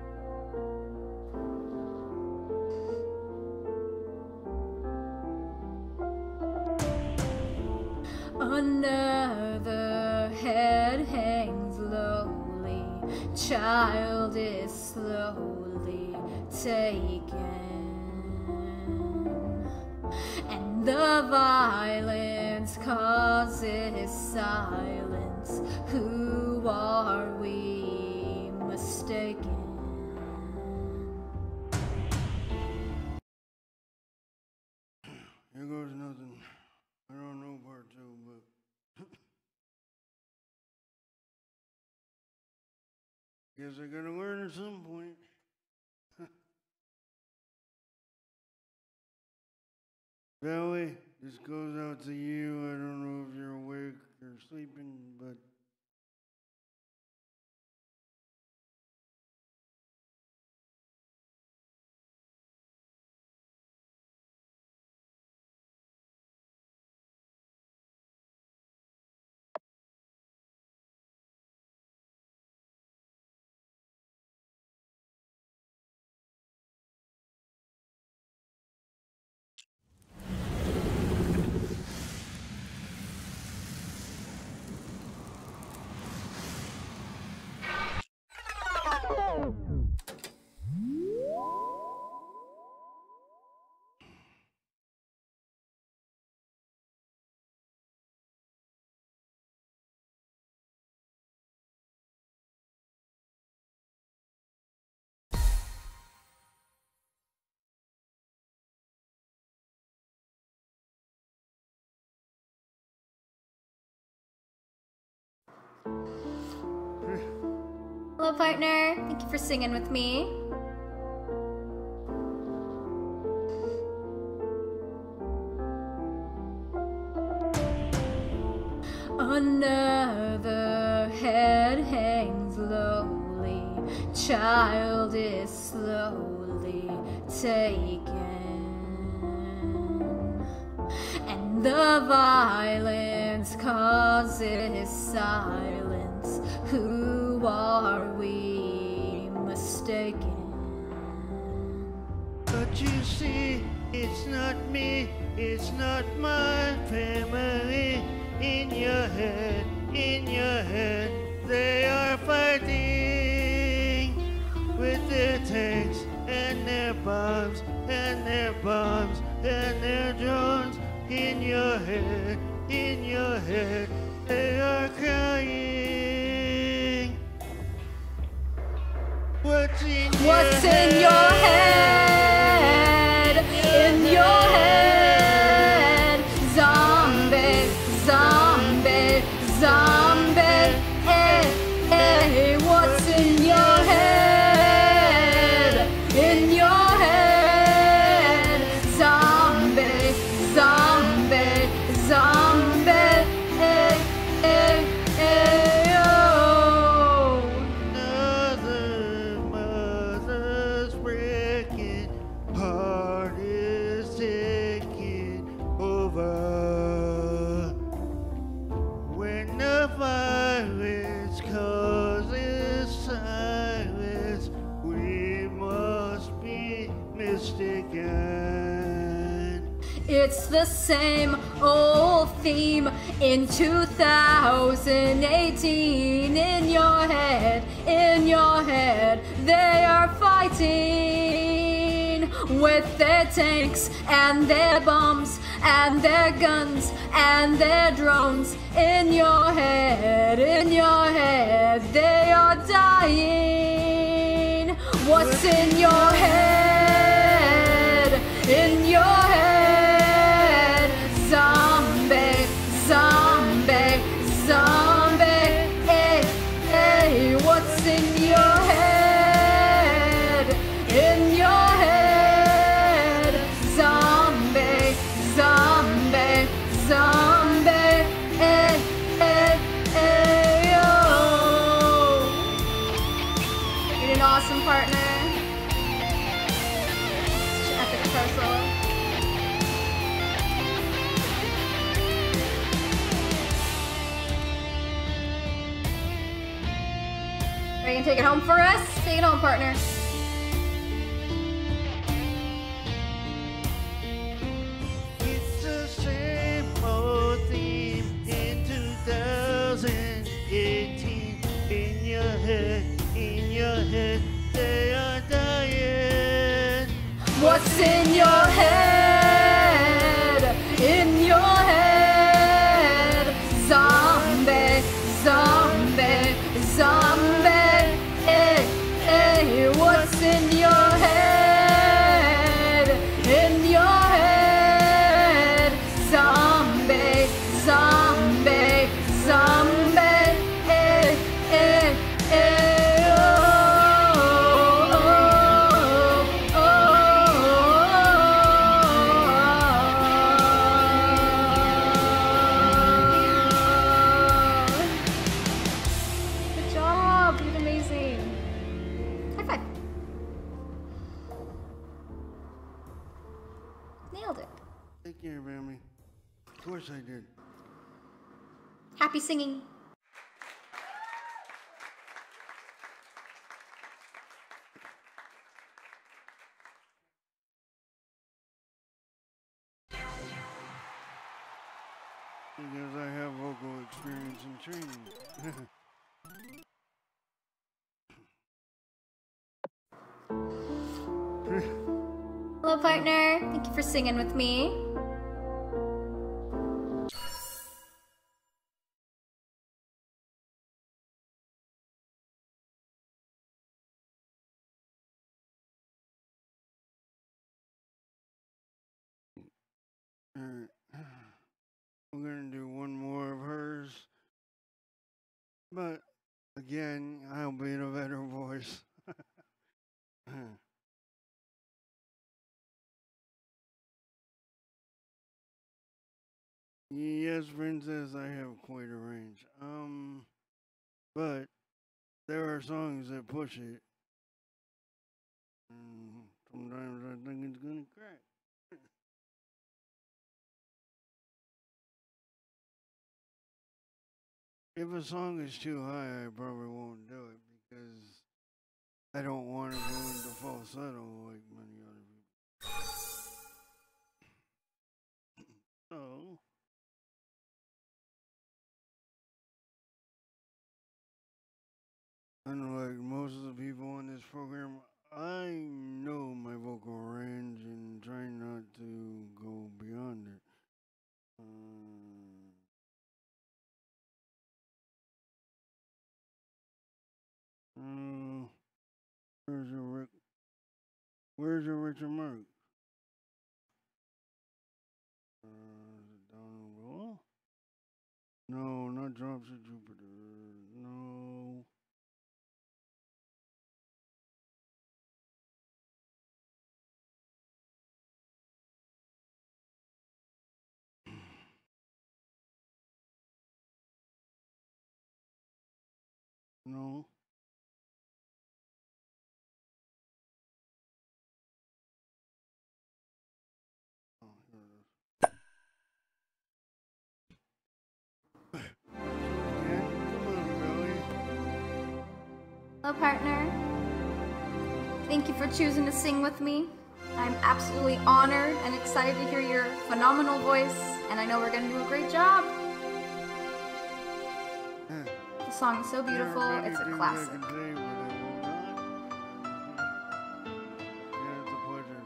Another head hangs lowly. Child is slowly taken. And the violence causes silence. Who are we mistaken? Here goes nothing. I don't know part two, but guess I gotta learn at some point. Valley, this goes out to you. I don't know if you're awake or sleeping, but Hello, partner. Thank you for singing with me. Another head hangs lowly. Child is slowly taken. And the violence causes silence. Who are we mistaken? but you see, it's not me, it's not my family. In your head, they are fighting with their tanks and their bombs and their bombs and their drones. in your head, they are crying. What's in What's in your head? In your head. Zombie, zombie, zombie. Hey, hey, what's in your head? In your head. Zombie, zombie, zombie. Hey, hey, hey, oh. Another mother's breaking heart is taking over. When the virus causes silence, we must be mistaken. It's the same old theme in 2018. In your head, they are fighting with their tanks and their bombs and their guns and their drones. In your head, they are dying. What's in your head? In your head, zombie, zombie, zombie. Hey, hey, what's in your head? In your head, zombie, zombie, zombie. Hey, hey, hey, oh. You're an awesome partner. Epic guitar solo. Are you gonna take it home for us? Take it home, partner. It's the same old theme in 2018. In your head, they are dying. What's in your head? In your head, zombie, zombie, zombie. Hey, hey, what's in your head? In your head, zombie, zombie, zombie. Hey, hey, hey, oh, oh, oh. Good job, you did amazing. High five. Nailed it. Take care, family. Of course I did. Happy singing. Because I have vocal experience and training. Hello, partner. Thank you for singing with me. Alright. We're gonna do one more of hers. But again, I'll be in a better voice. Yes, princess, I have quite a range. But there are songs that push it. Sometimes I think it's gonna crack. If a song is too high, I probably won't do it because I don't want to go into falsetto like many other people. So, unlike most of the people on this program, I know my vocal range and try not to go beyond it. Where's your Rick? Where's your Richard Mark? Down the roll? No, not Drops of Jupiter. No. No. Oh, here it is. Again? Come on, Billy. Hello, partner. Thank you for choosing to sing with me. I'm absolutely honored and excited to hear your phenomenal voice, and I know we're going to do a great job. The song is so beautiful, There are many it's a things classic. I can say, but I will not. Yeah, it's a pleasure.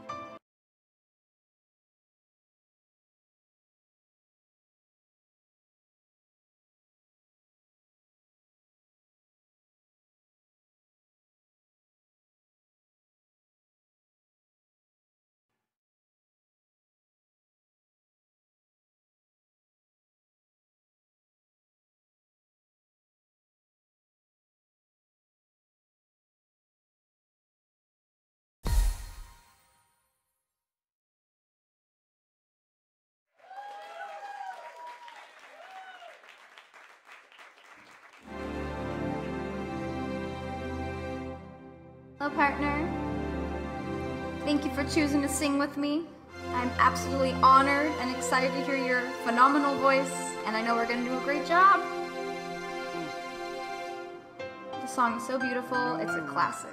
Hello, partner. Thank you for choosing to sing with me. I'm absolutely honored and excited to hear your phenomenal voice, and I know we're going to do a great job. The song is so beautiful, it's a classic.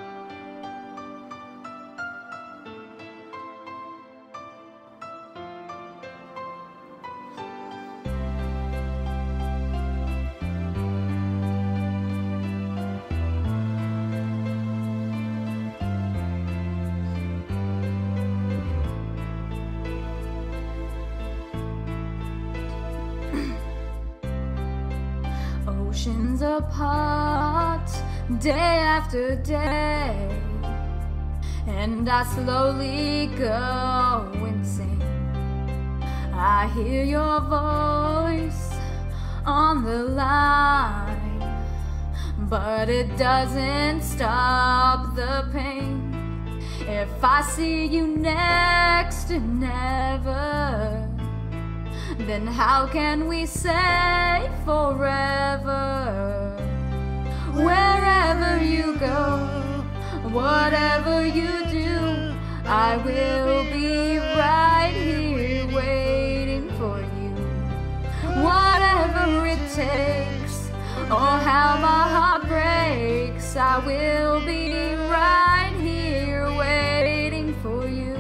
Oceans apart, day after day, and I slowly go insane. I hear your voice on the line, but it doesn't stop the pain. If I see you next and never, then how can we say forever? Wherever you go, whatever you do, I will be right here waiting for you. Whatever it takes, or how my heart breaks, I will be right here waiting for you.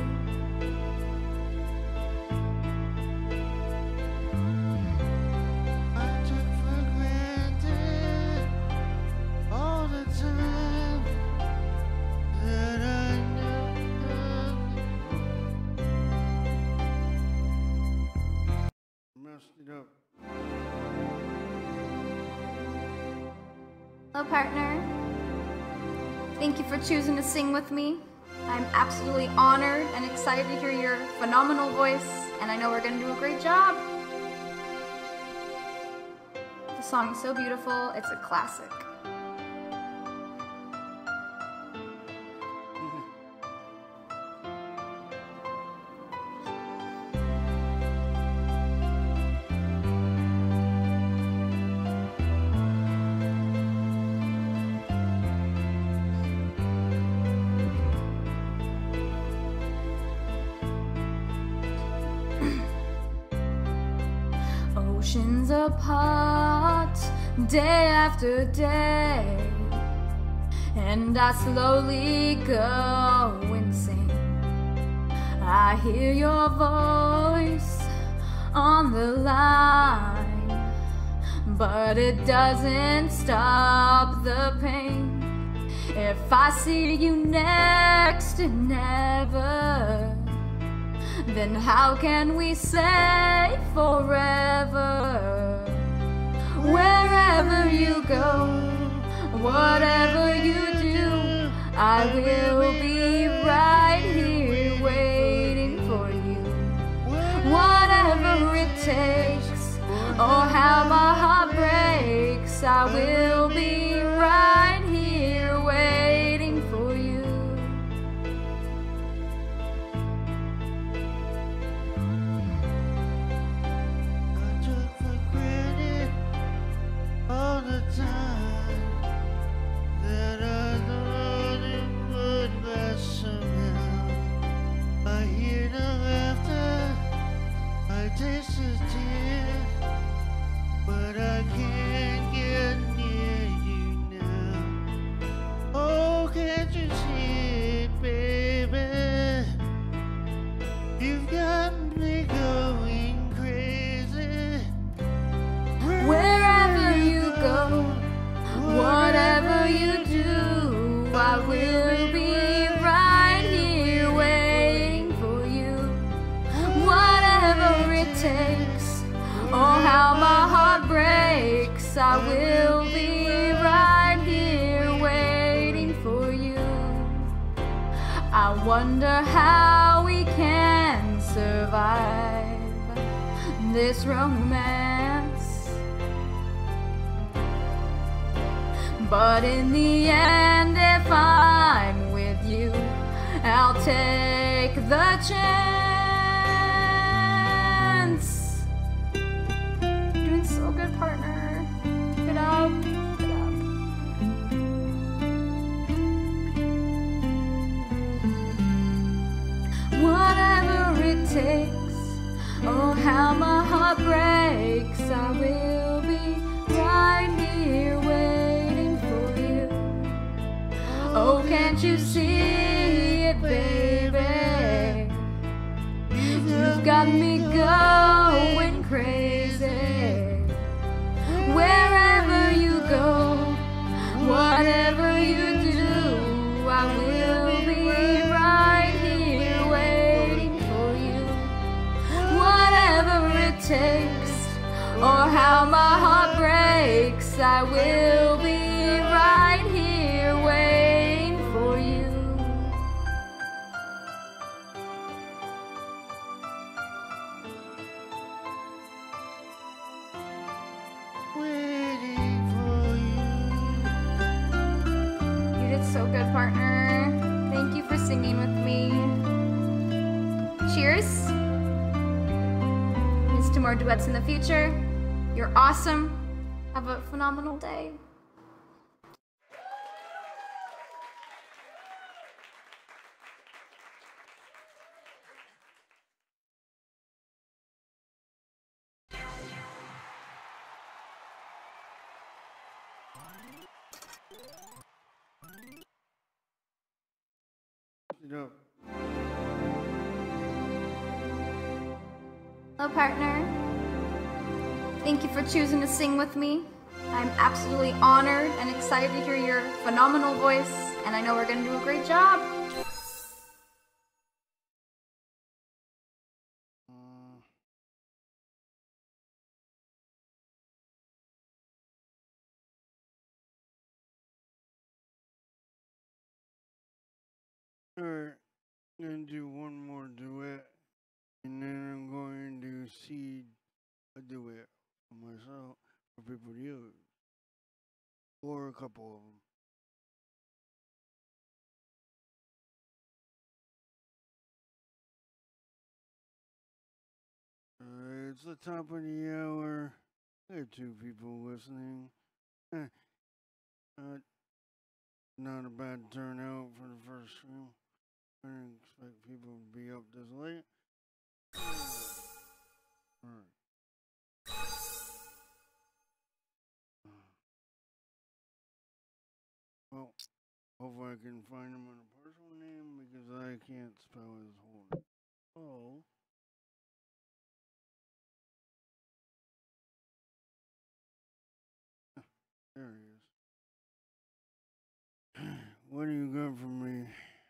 Messed it up. Hello, partner. Thank you for choosing to sing with me. I'm absolutely honored and excited to hear your phenomenal voice, and I know we're going to do a great job. The song is so beautiful, it's a classic. Oceans apart, day after day, and I slowly go insane. I hear your voice on the line, but it doesn't stop the pain. If I see you next and never, then how can we say forever? Wherever you go, whatever you do, I will be right here waiting for you. Whatever it takes, or how my heart breaks, I will be right here waiting for you. I took for granted all the time that I thought it would last somehow. I hear the laughter, I taste the tears, but I can't get near you now. Oh, can't you see it, baby? You've got me going crazy. Wherever you go, whatever you do, I will be right here waiting for you. Whatever it takes, or how my heart breaks, I will be right here waiting for you. I wonder how we can survive this romance, but in the end, if I'm with you, I'll take the chance. You're doing so good, partner. Get up, get up. Whatever it takes, oh how my heart breaks, I will be right here waiting for you. Oh, can't you see it, baby? You've got me going crazy. Wherever you go, whatever you do, I will be right here waiting for you. Whatever it takes, or how my heart breaks, I will be right here waiting for you. Waiting for you. You did so good, partner. Thank you for singing with me. Cheers. Here's to more duets in the future. You're awesome. Have a phenomenal day. Sit up. Hello, partner. Thank you for choosing to sing with me. I'm absolutely honored and excited to hear your phenomenal voice, and I know we're going to do a great job. Alright, I'm gonna do one more duet, and then I'm going to seed a duet for myself, for people to use, or a couple of them. Alright, it's the top of the hour. I got two people listening. Not a bad turnout for the first stream. I didn't expect people to be up this late. Alright. Well, hopefully I can find him on a personal name because I can't spell his whole name. Oh. There he is. What do you got for me?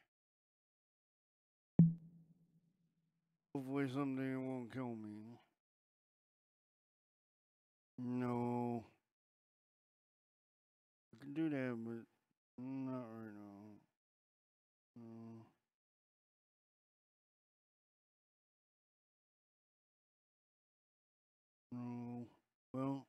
Hopefully something that won't kill me. No. I can do that, but not right now. Well,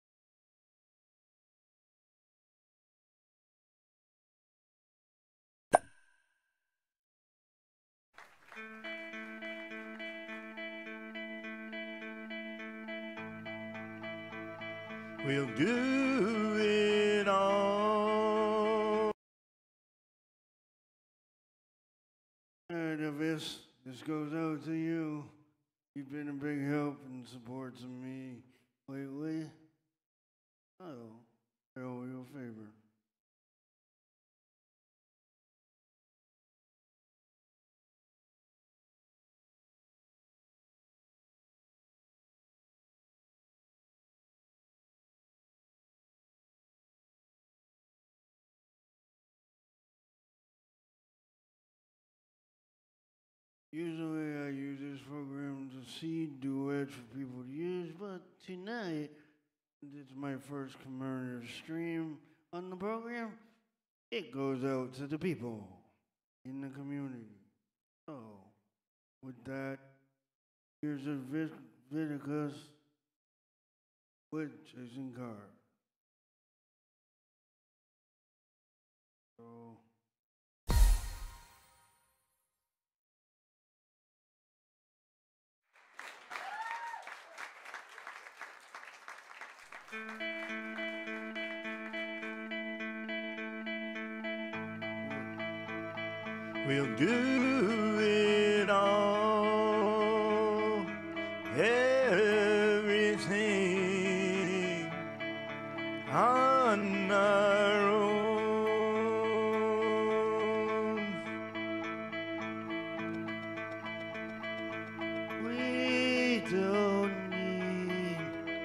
we'll do it all. and Elvis, this goes out to you. You've been a big help and support to me lately. Oh, I owe you a favor. Usually I use this program to seed duets for people to use, but tonight, it's my first commemorative stream on the program. It goes out to the people in the community. So, with that, here's a Viticus with Jason Carr. So, We'll do it all, everything on our own. we don't need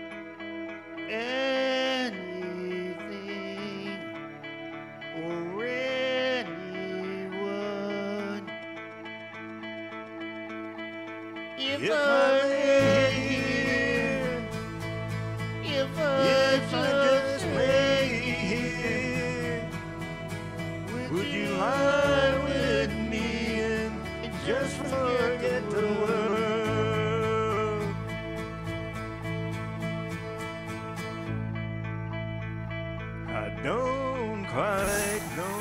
anything or anyone. If If I I lay lay here, if I If I just lay here, would you lie with me and just forget the world? I don't quite know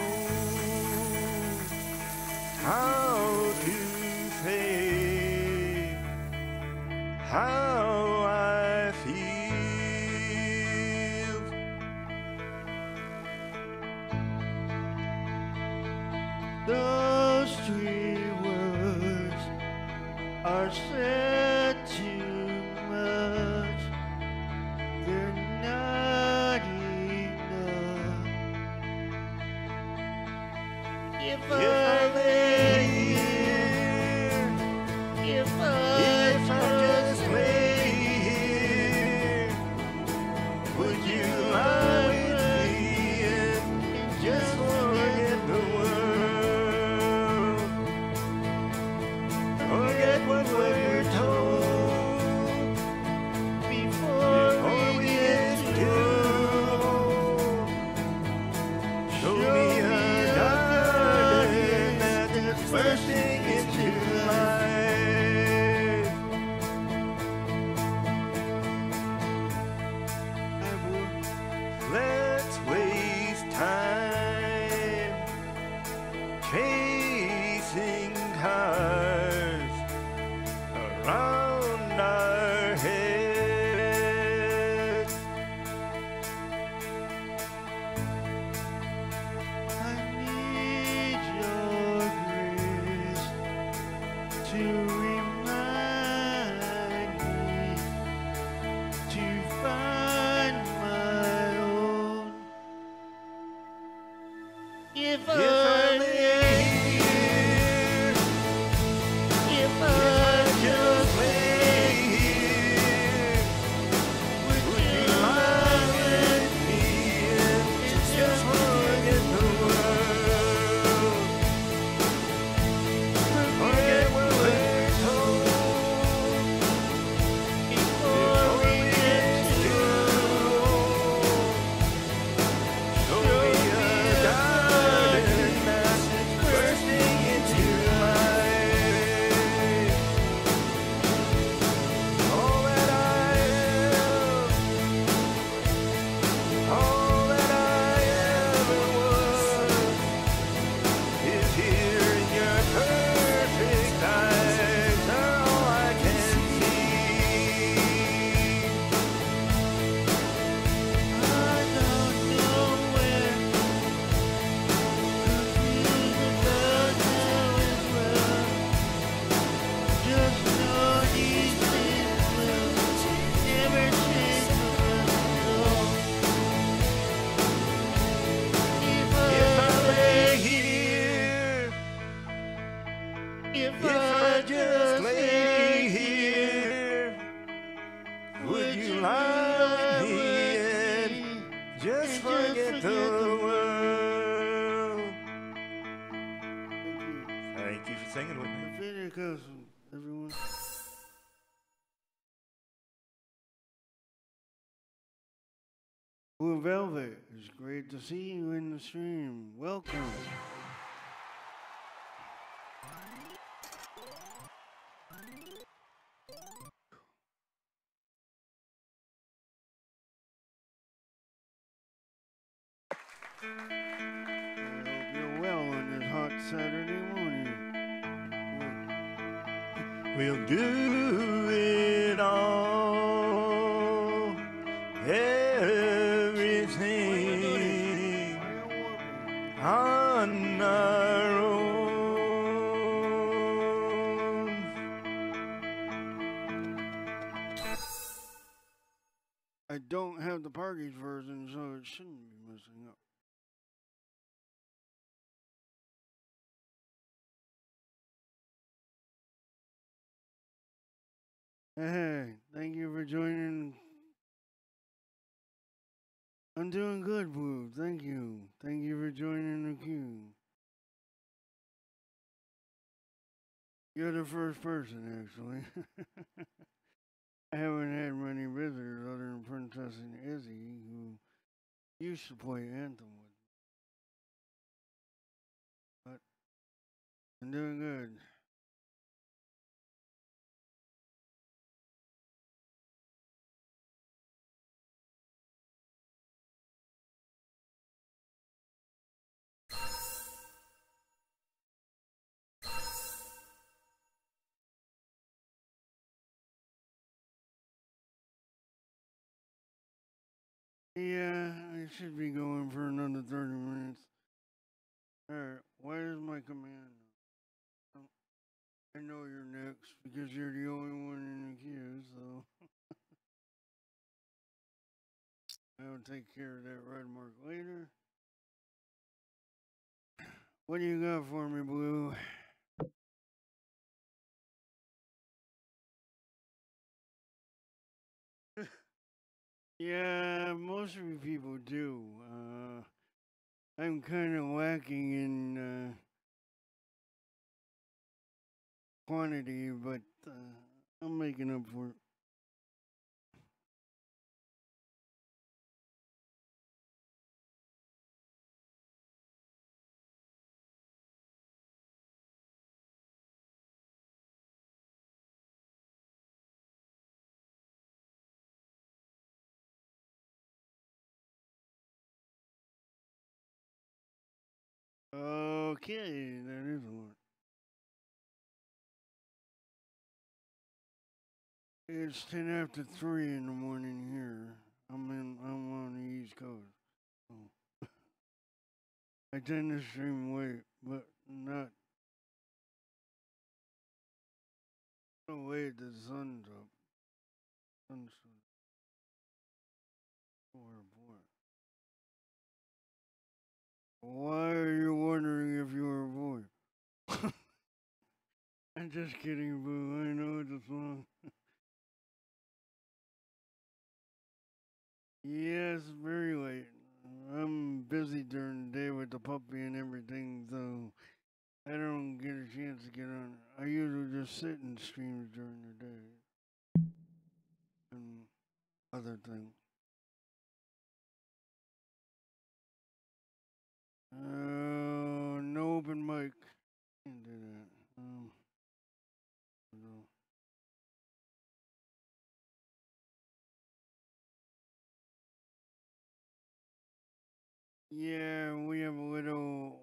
how to say how I feel. those three words are said too much. They're not enough. If I lay here, if I just lay here, would you lie with me and just forget the world? Forget what we're Would you lie with me and just forget the world? Thank you for singing with me. Infinity Castle, everyone. Blue Velvet, it's great to see you in the stream. Welcome. I hope you're well on this hot Saturday morning. We'll do it all, everything on our own. I don't have the Parkies version, so it shouldn't be messing up. Hey, thank you for joining. I'm doing good, Blue. Thank you. Thank you for joining the queue. You're the first person, actually. I haven't had many visitors other than Princess and Izzy, who used to play Anthem with me. But I'm doing good. Yeah, I should be going for another 30 minutes. Alright, what is my command? Oh, I know you're next because you're the only one in the queue, so I'll take care of that red mark later. What do you got for me, Blue? Yeah, most of you people do. I'm kind of lacking in quantity, but I'm making up for it. Okay, that is a lot. It's 10 after 3 in the morning here. I'm on the East Coast. So I tend to stream late, but not so late the sun's up. Sun's oh boy. Why are you wondering if you're a boy? I'm just kidding, Boo. I know it's a song. Yes, very late. I'm busy during the day with the puppy and everything, so I don't get a chance to get on. I usually just sit and stream during the day and other things. No open mic. Can't do that. No. Yeah, we have a little.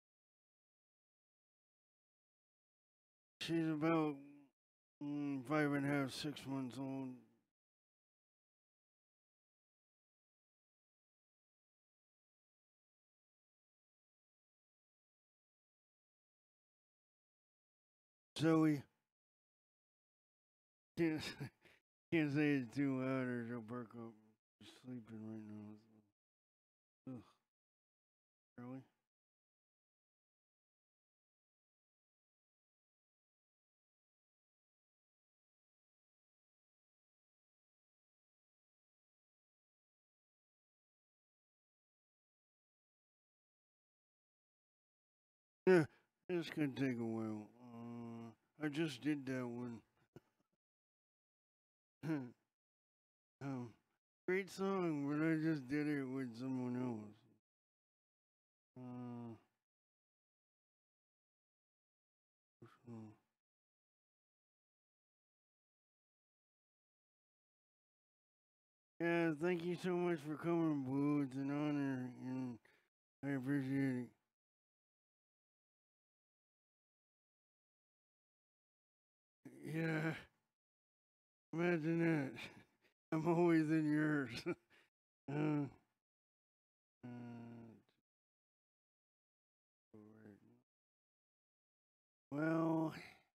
She's about 5.5, 6 months old. Zoe. Can't, can't say it too loud or she'll perk up. She's sleeping right now. So. Ugh. Really? Yeah, this could take a while. I just did that one. Great song, but I just did it with someone else. So- Yeah, thank you so much for coming, Boo. It's an honor, and I appreciate it. Yeah, imagine that. I'm always in yours. uh, well,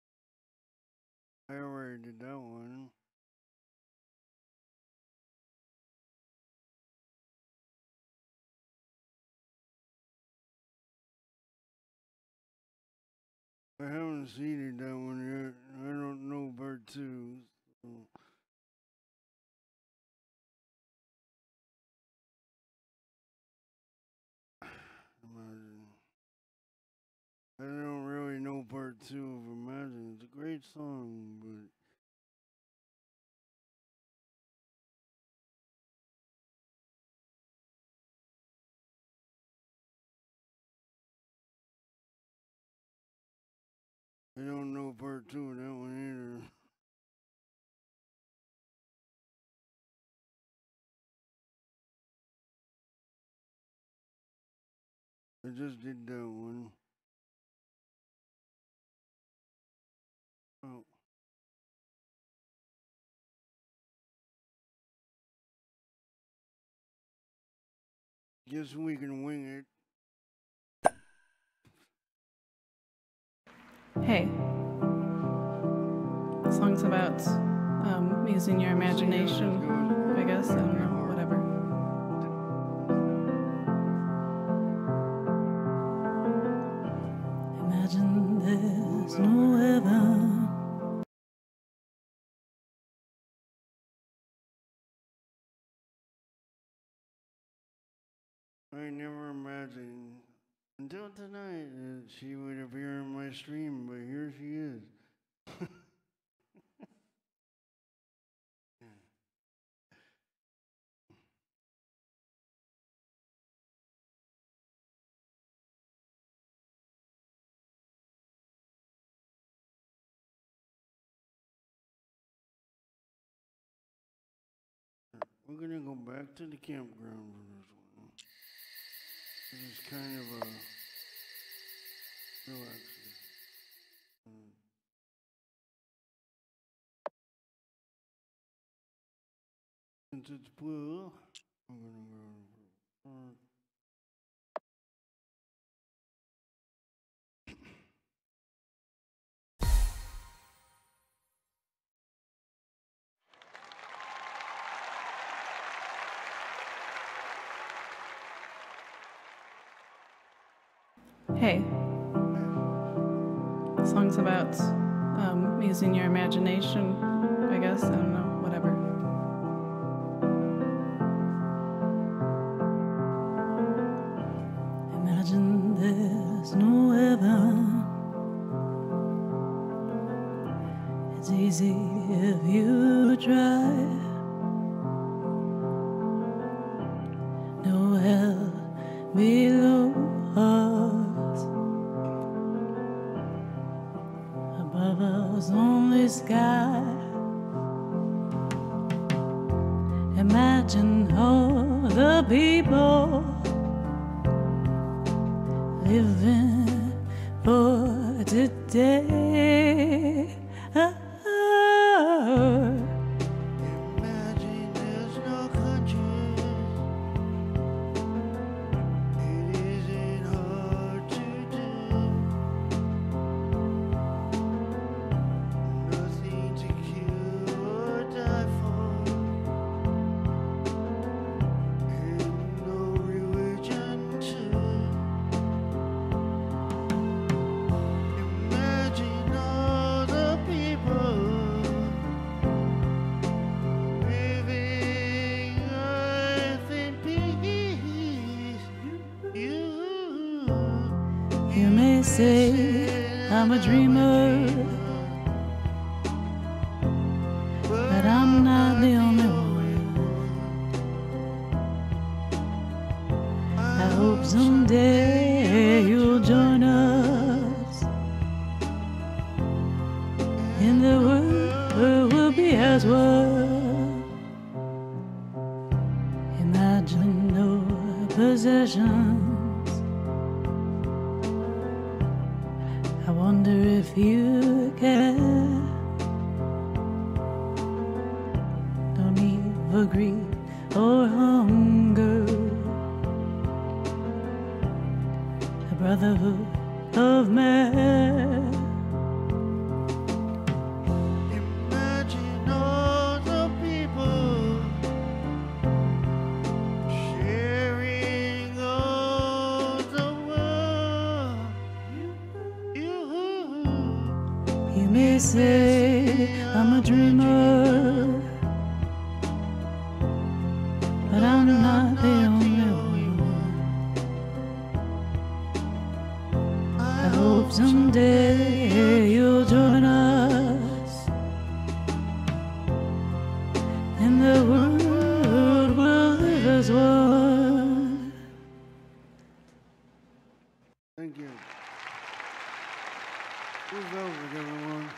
I already did that one. I haven't seen that one yet. I don't know part two. So. Imagine. I don't really know part two of Imagine. It's a great song, but I don't know part two of that one either. I just did that one. Oh. Guess we can wing it. Hey. The song's about using your imagination, I guess. I don't know, whatever. Imagine there's no heaven. I never imagined until tonight that she would appear in my stream, but here she is. We're gonna go back to the campground for this one. This is kind of a relaxing. Since it's blue, I'm gonna go. Hey. The song's about using your imagination, I guess. I don't know, whatever. Imagine there's no heaven. It's easy if you try. No hell below us. Above us only sky. Imagine all the people living for today. Imagine there's no country. It isn't hard to do. Nothing to kill or die for. And no religion too. Imagine say I'm a dreamer, but I'm not the only one. I hope someday you'll join us, and the world will be as one. Imagine no possessions. I wonder if you can. No need for greed or hunger. A brotherhood of man. Imagine all the people sharing all the world. You may say I'm a dreamer, but I'm not the only one. I hope someday you'll join us, and the world will live as one. Thank you. Move over, everyone.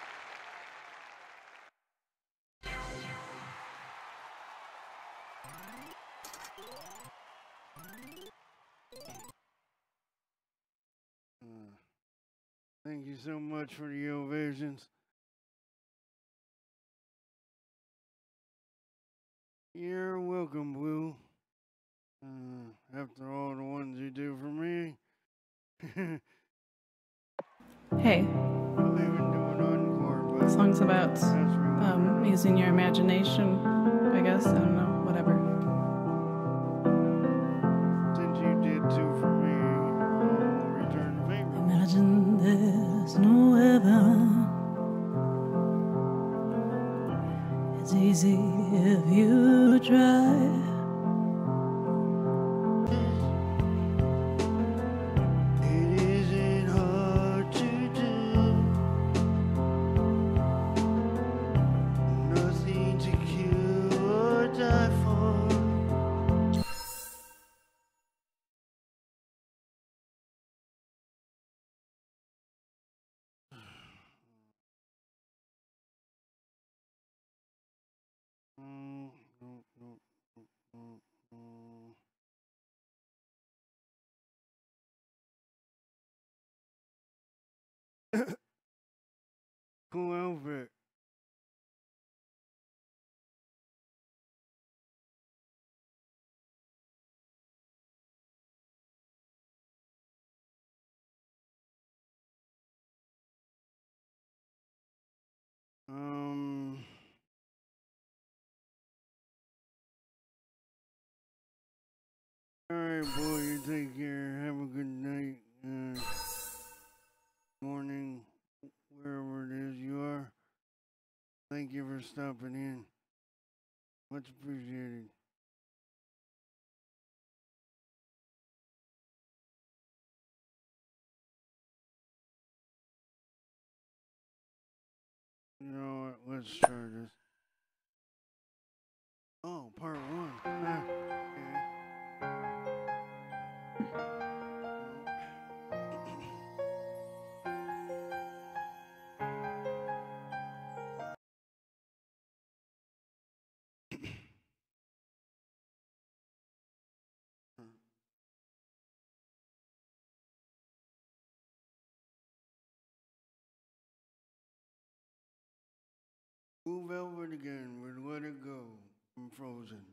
Thank you so much for the ovations. You're welcome, Blue. After all the ones you do for me. Hey, I'll even do an encore, but songs about that's really using your imagination, I guess. I don't know, whatever. since you did two for me, I'll return the favor. Imagine there's no heaven. It's easy if you try. It isn't hard to do. Nothing to kill or die for. Mm, mm, mm, mm, mm, mm. Cool outfit. Um, all right, boy, you take care. Have a good night, morning, wherever it is you are. Thank you for stopping in. Much appreciated. You know what? Let's try this. Oh, part one. Okay. Move Velvet again with Let It Go from Frozen.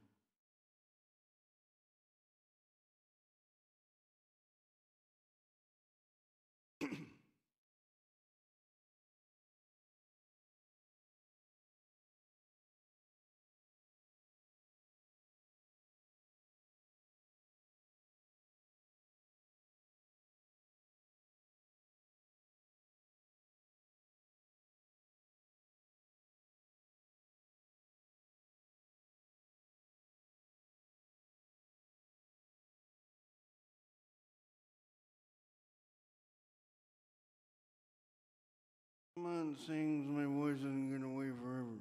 Come on, sings. My voice isn't gonna wait forever.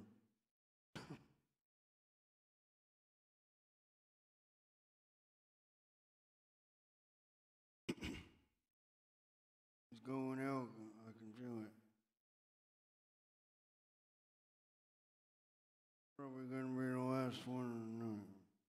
It's going out. I can feel it. Probably gonna be the last one of the night.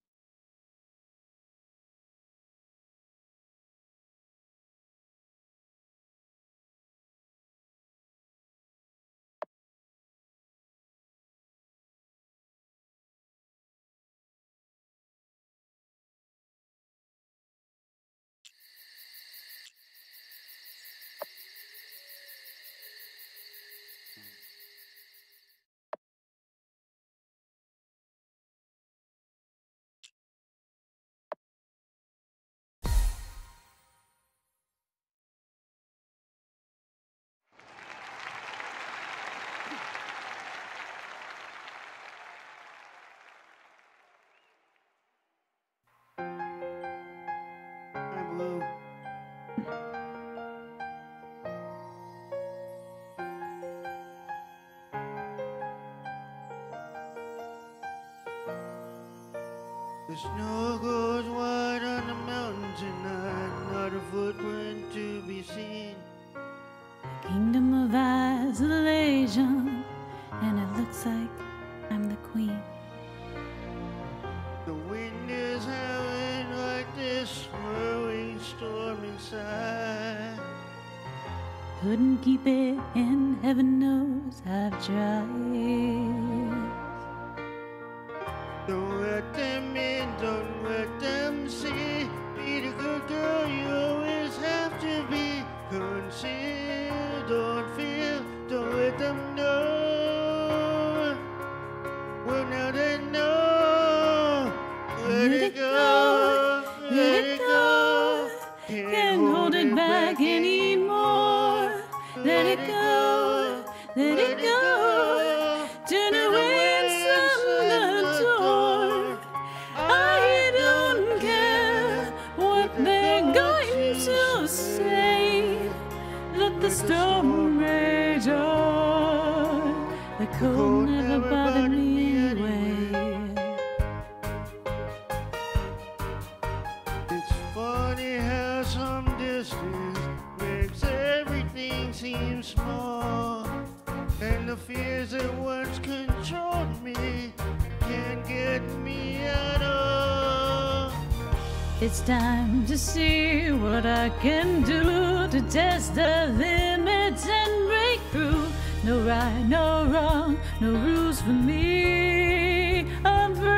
Hi, Blue. The snow goes wide on the mountain tonight, not a footprint to be seen. Kingdom of isolation, and it looks like I'm the queen. The wind is howling like this swirling storm inside. Couldn't keep it in, heaven knows I've tried. Don't let them in, don't let them see. Be the good girl you always have to be. Conceal, don't feel, don't let them know. Well, now they know. Let it go, let it go. Can't hold it back anymore. Let it go, let it go. Turn away and slam the door. I don't care what they're going to say. Let the storm rage on. The cold never bothered me anyway. It's funny how some distance makes everything seem small. And the fears that once controlled me can't get me at all. It's time to see what I can do to test the limits and break through. No right, no wrong, no rules for me. I'm free.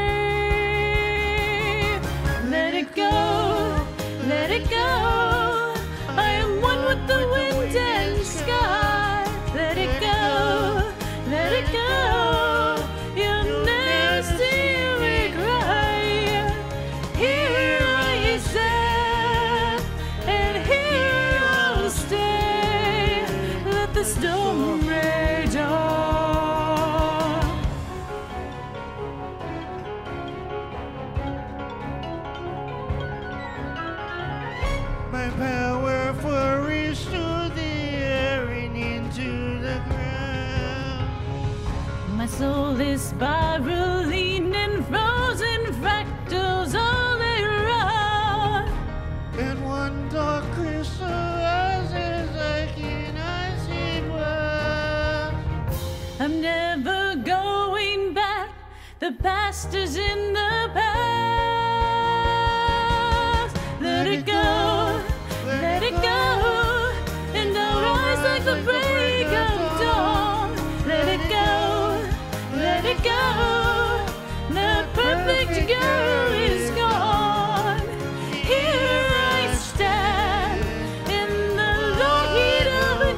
Let it go, let it go. I am one with the wind and sky. Let it go, let it go. You'll never see me cry. Here I stand, and here I'll stay. Let the storm rage on. My power flourished through the air and into the ground. My soul is spiraling in frozen fractals all around. And one dark crystallizes like an icy blast. I'm never going back. The past is in the past. Let it go, let it go. And I'll rise like the break of dawn. Let it go, let it go. The perfect girl is gone. Here I stand in the light of a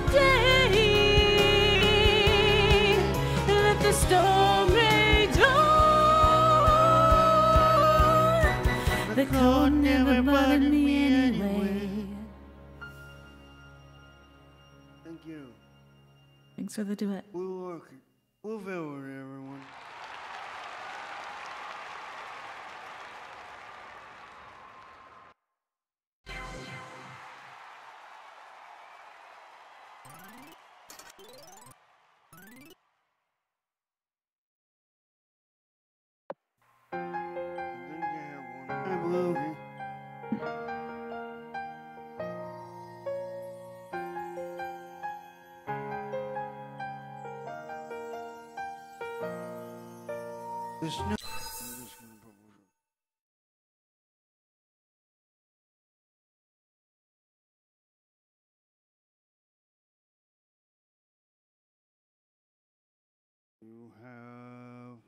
day. Let the storm rage on. The cold never bothered me anyway. Thank you. Thanks for the duet. We'll work it. We'll fill it, everyone. I think they have one. Hey, Blue. Okay. This no- I'm just gonna put one. You have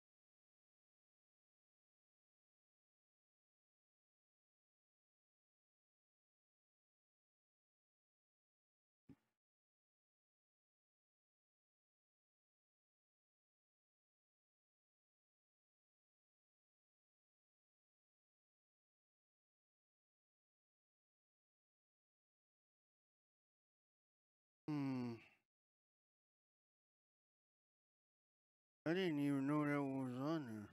I didn't even know that was on there.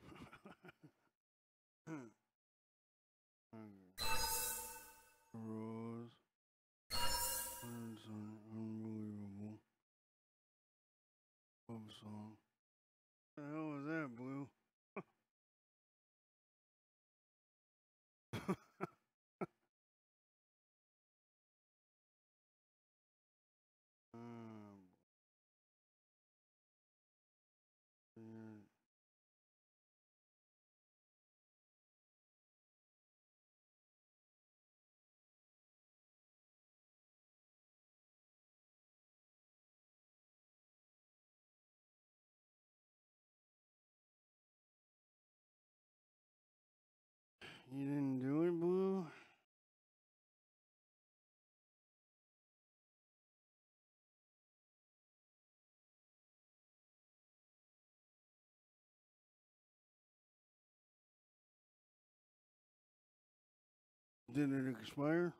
Okay. Rose. It's unbelievable. Love song. What the hell was that, Blue? Yeah. You didn't do it, Blue? Did it expire?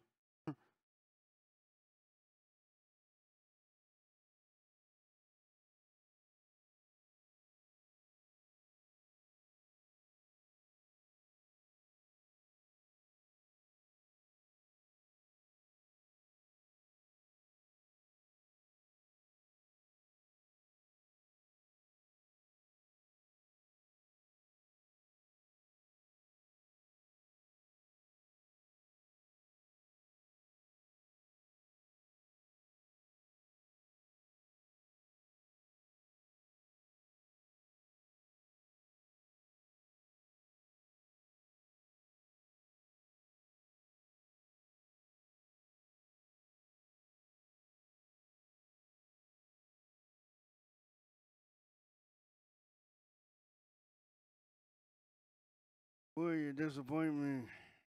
Boy, you disappoint me.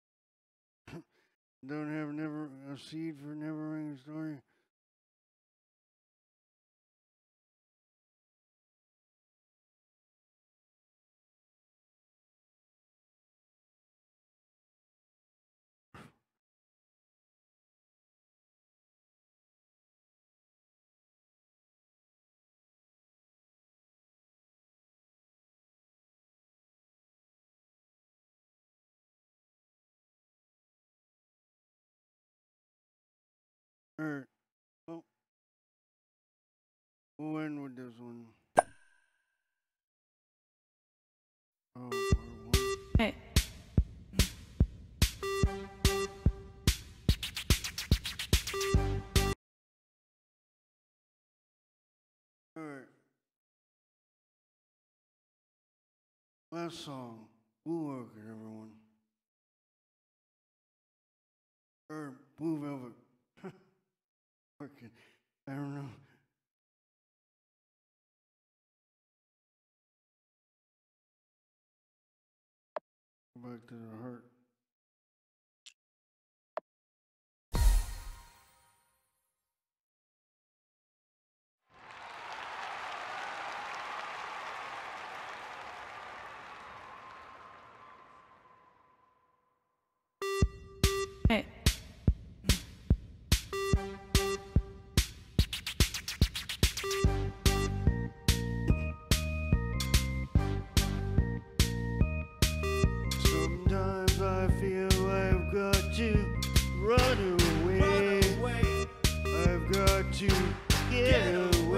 Don't have never a seed for Never Ending Story. Alright. Oh. We'll end with this one. Oh, part one. Hey. Alright. Last song. Blue Orchid, everyone. Or Blue Velvet. Orchid. I don't know. Go back to the heart. Hey. Sometimes I feel I've got to run away. I've got to get away.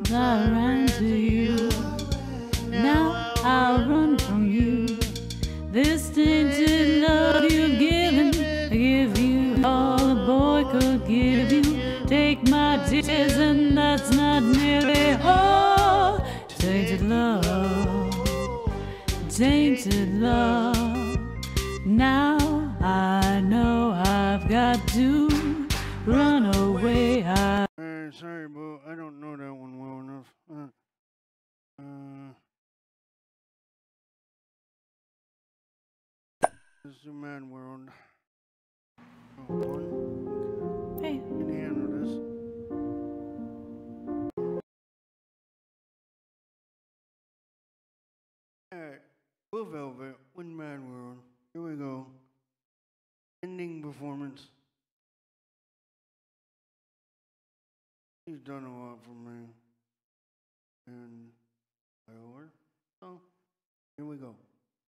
I ran to you. Now I'll run from you. This tainted love you've given, I give you all a boy could give you. Take my tears and that's not nearly all. Tainted love, tainted love. Now I know I've got to run away. Sorry, but I don't know that one well enough. Let's do Mad World. Oh, one. Hey. Can you handle this? Alright, Blue Velvet with Mad World. Here we go. Ending performance. He's done a lot for me. And I owe her. So, here we go.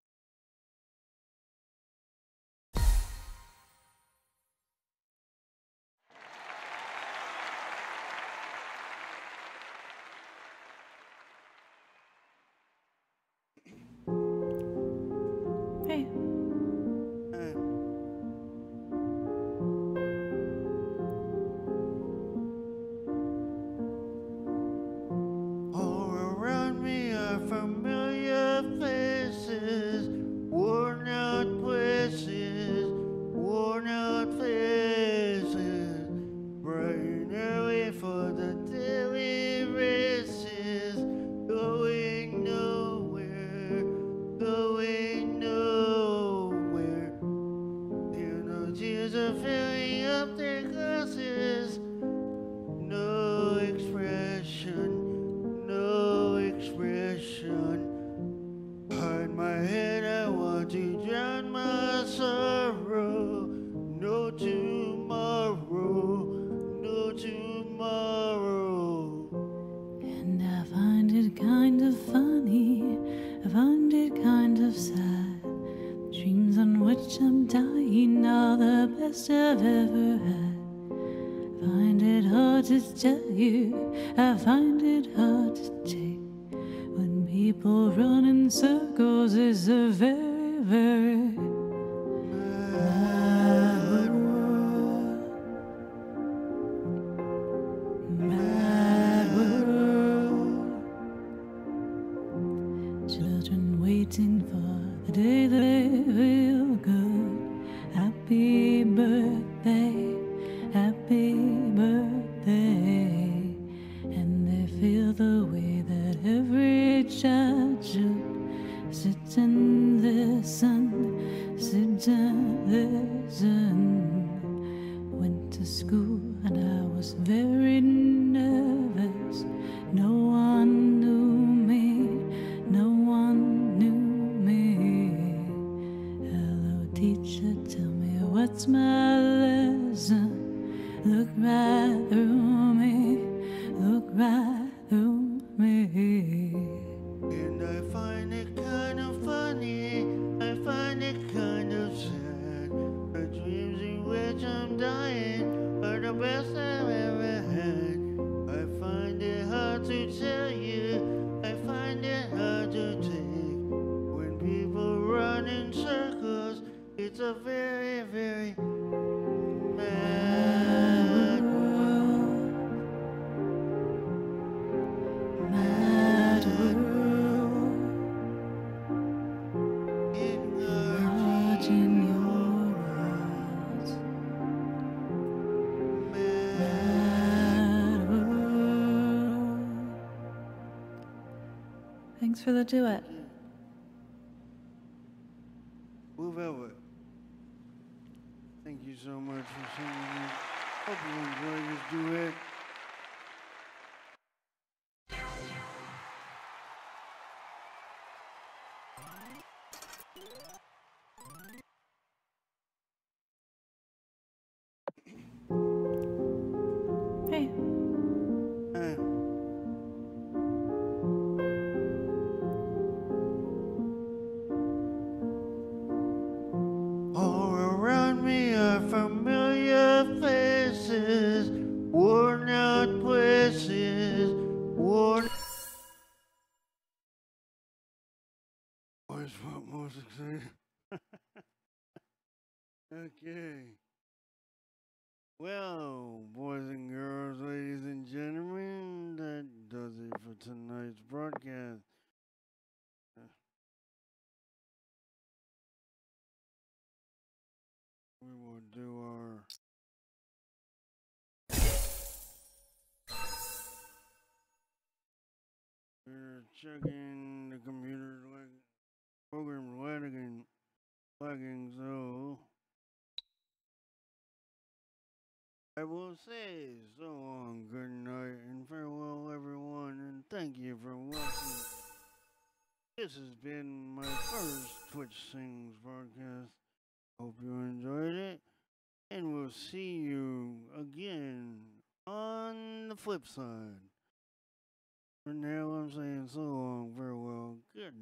Hey. Hey. All around me are familiar faces, worn out places, worn out faces, bright and early for the daily races, going nowhere, going nowhere. You know, tears are filling up their glasses. No expression, no expression. Hide my head, I want to drown my sorrow. No tomorrow, no tomorrow. And I find it kind of funny, I find it kind of sad. Dreams on which I'm dying are the best I've ever had. Find it hard to tell you, I find it hard to take. When people run in circles, it's a very, very mad world. Mad world. Children waiting for the day they feel good. Happy birthday, happy birthday. And they feel the way that every child should. Sit and listen, sit and listen. Went to school and I was very nervous. No one knew me, no one knew me. Hello teacher, tell me what's my lesson. Look right through me, look right through me. And I find it kind of funny, I find it kind of sad. The dreams in which I'm dying are the best I've ever had. I find it hard to tell you, I find it hard to take. When people run in circles, it's a very, very mad world. Mad world. Large in your words. Mad world. Thanks for the duet. Blue Velvet. Thank you so much for singing it. Hope you enjoy this duet. Hey. Hey. All around me are familiar faces, worn out places, worn always what most exciting. Okay. Well, boys and girls, ladies and gentlemen, that does it for tonight's broadcast. We will do our we're checking the computer program lagging, so I will say so long, good night, and farewell, everyone, and thank you for watching. This has been my first Twitch Sings broadcast. Hope you enjoyed it, and we'll see you again on the flip side. For now, I'm saying so long, farewell, good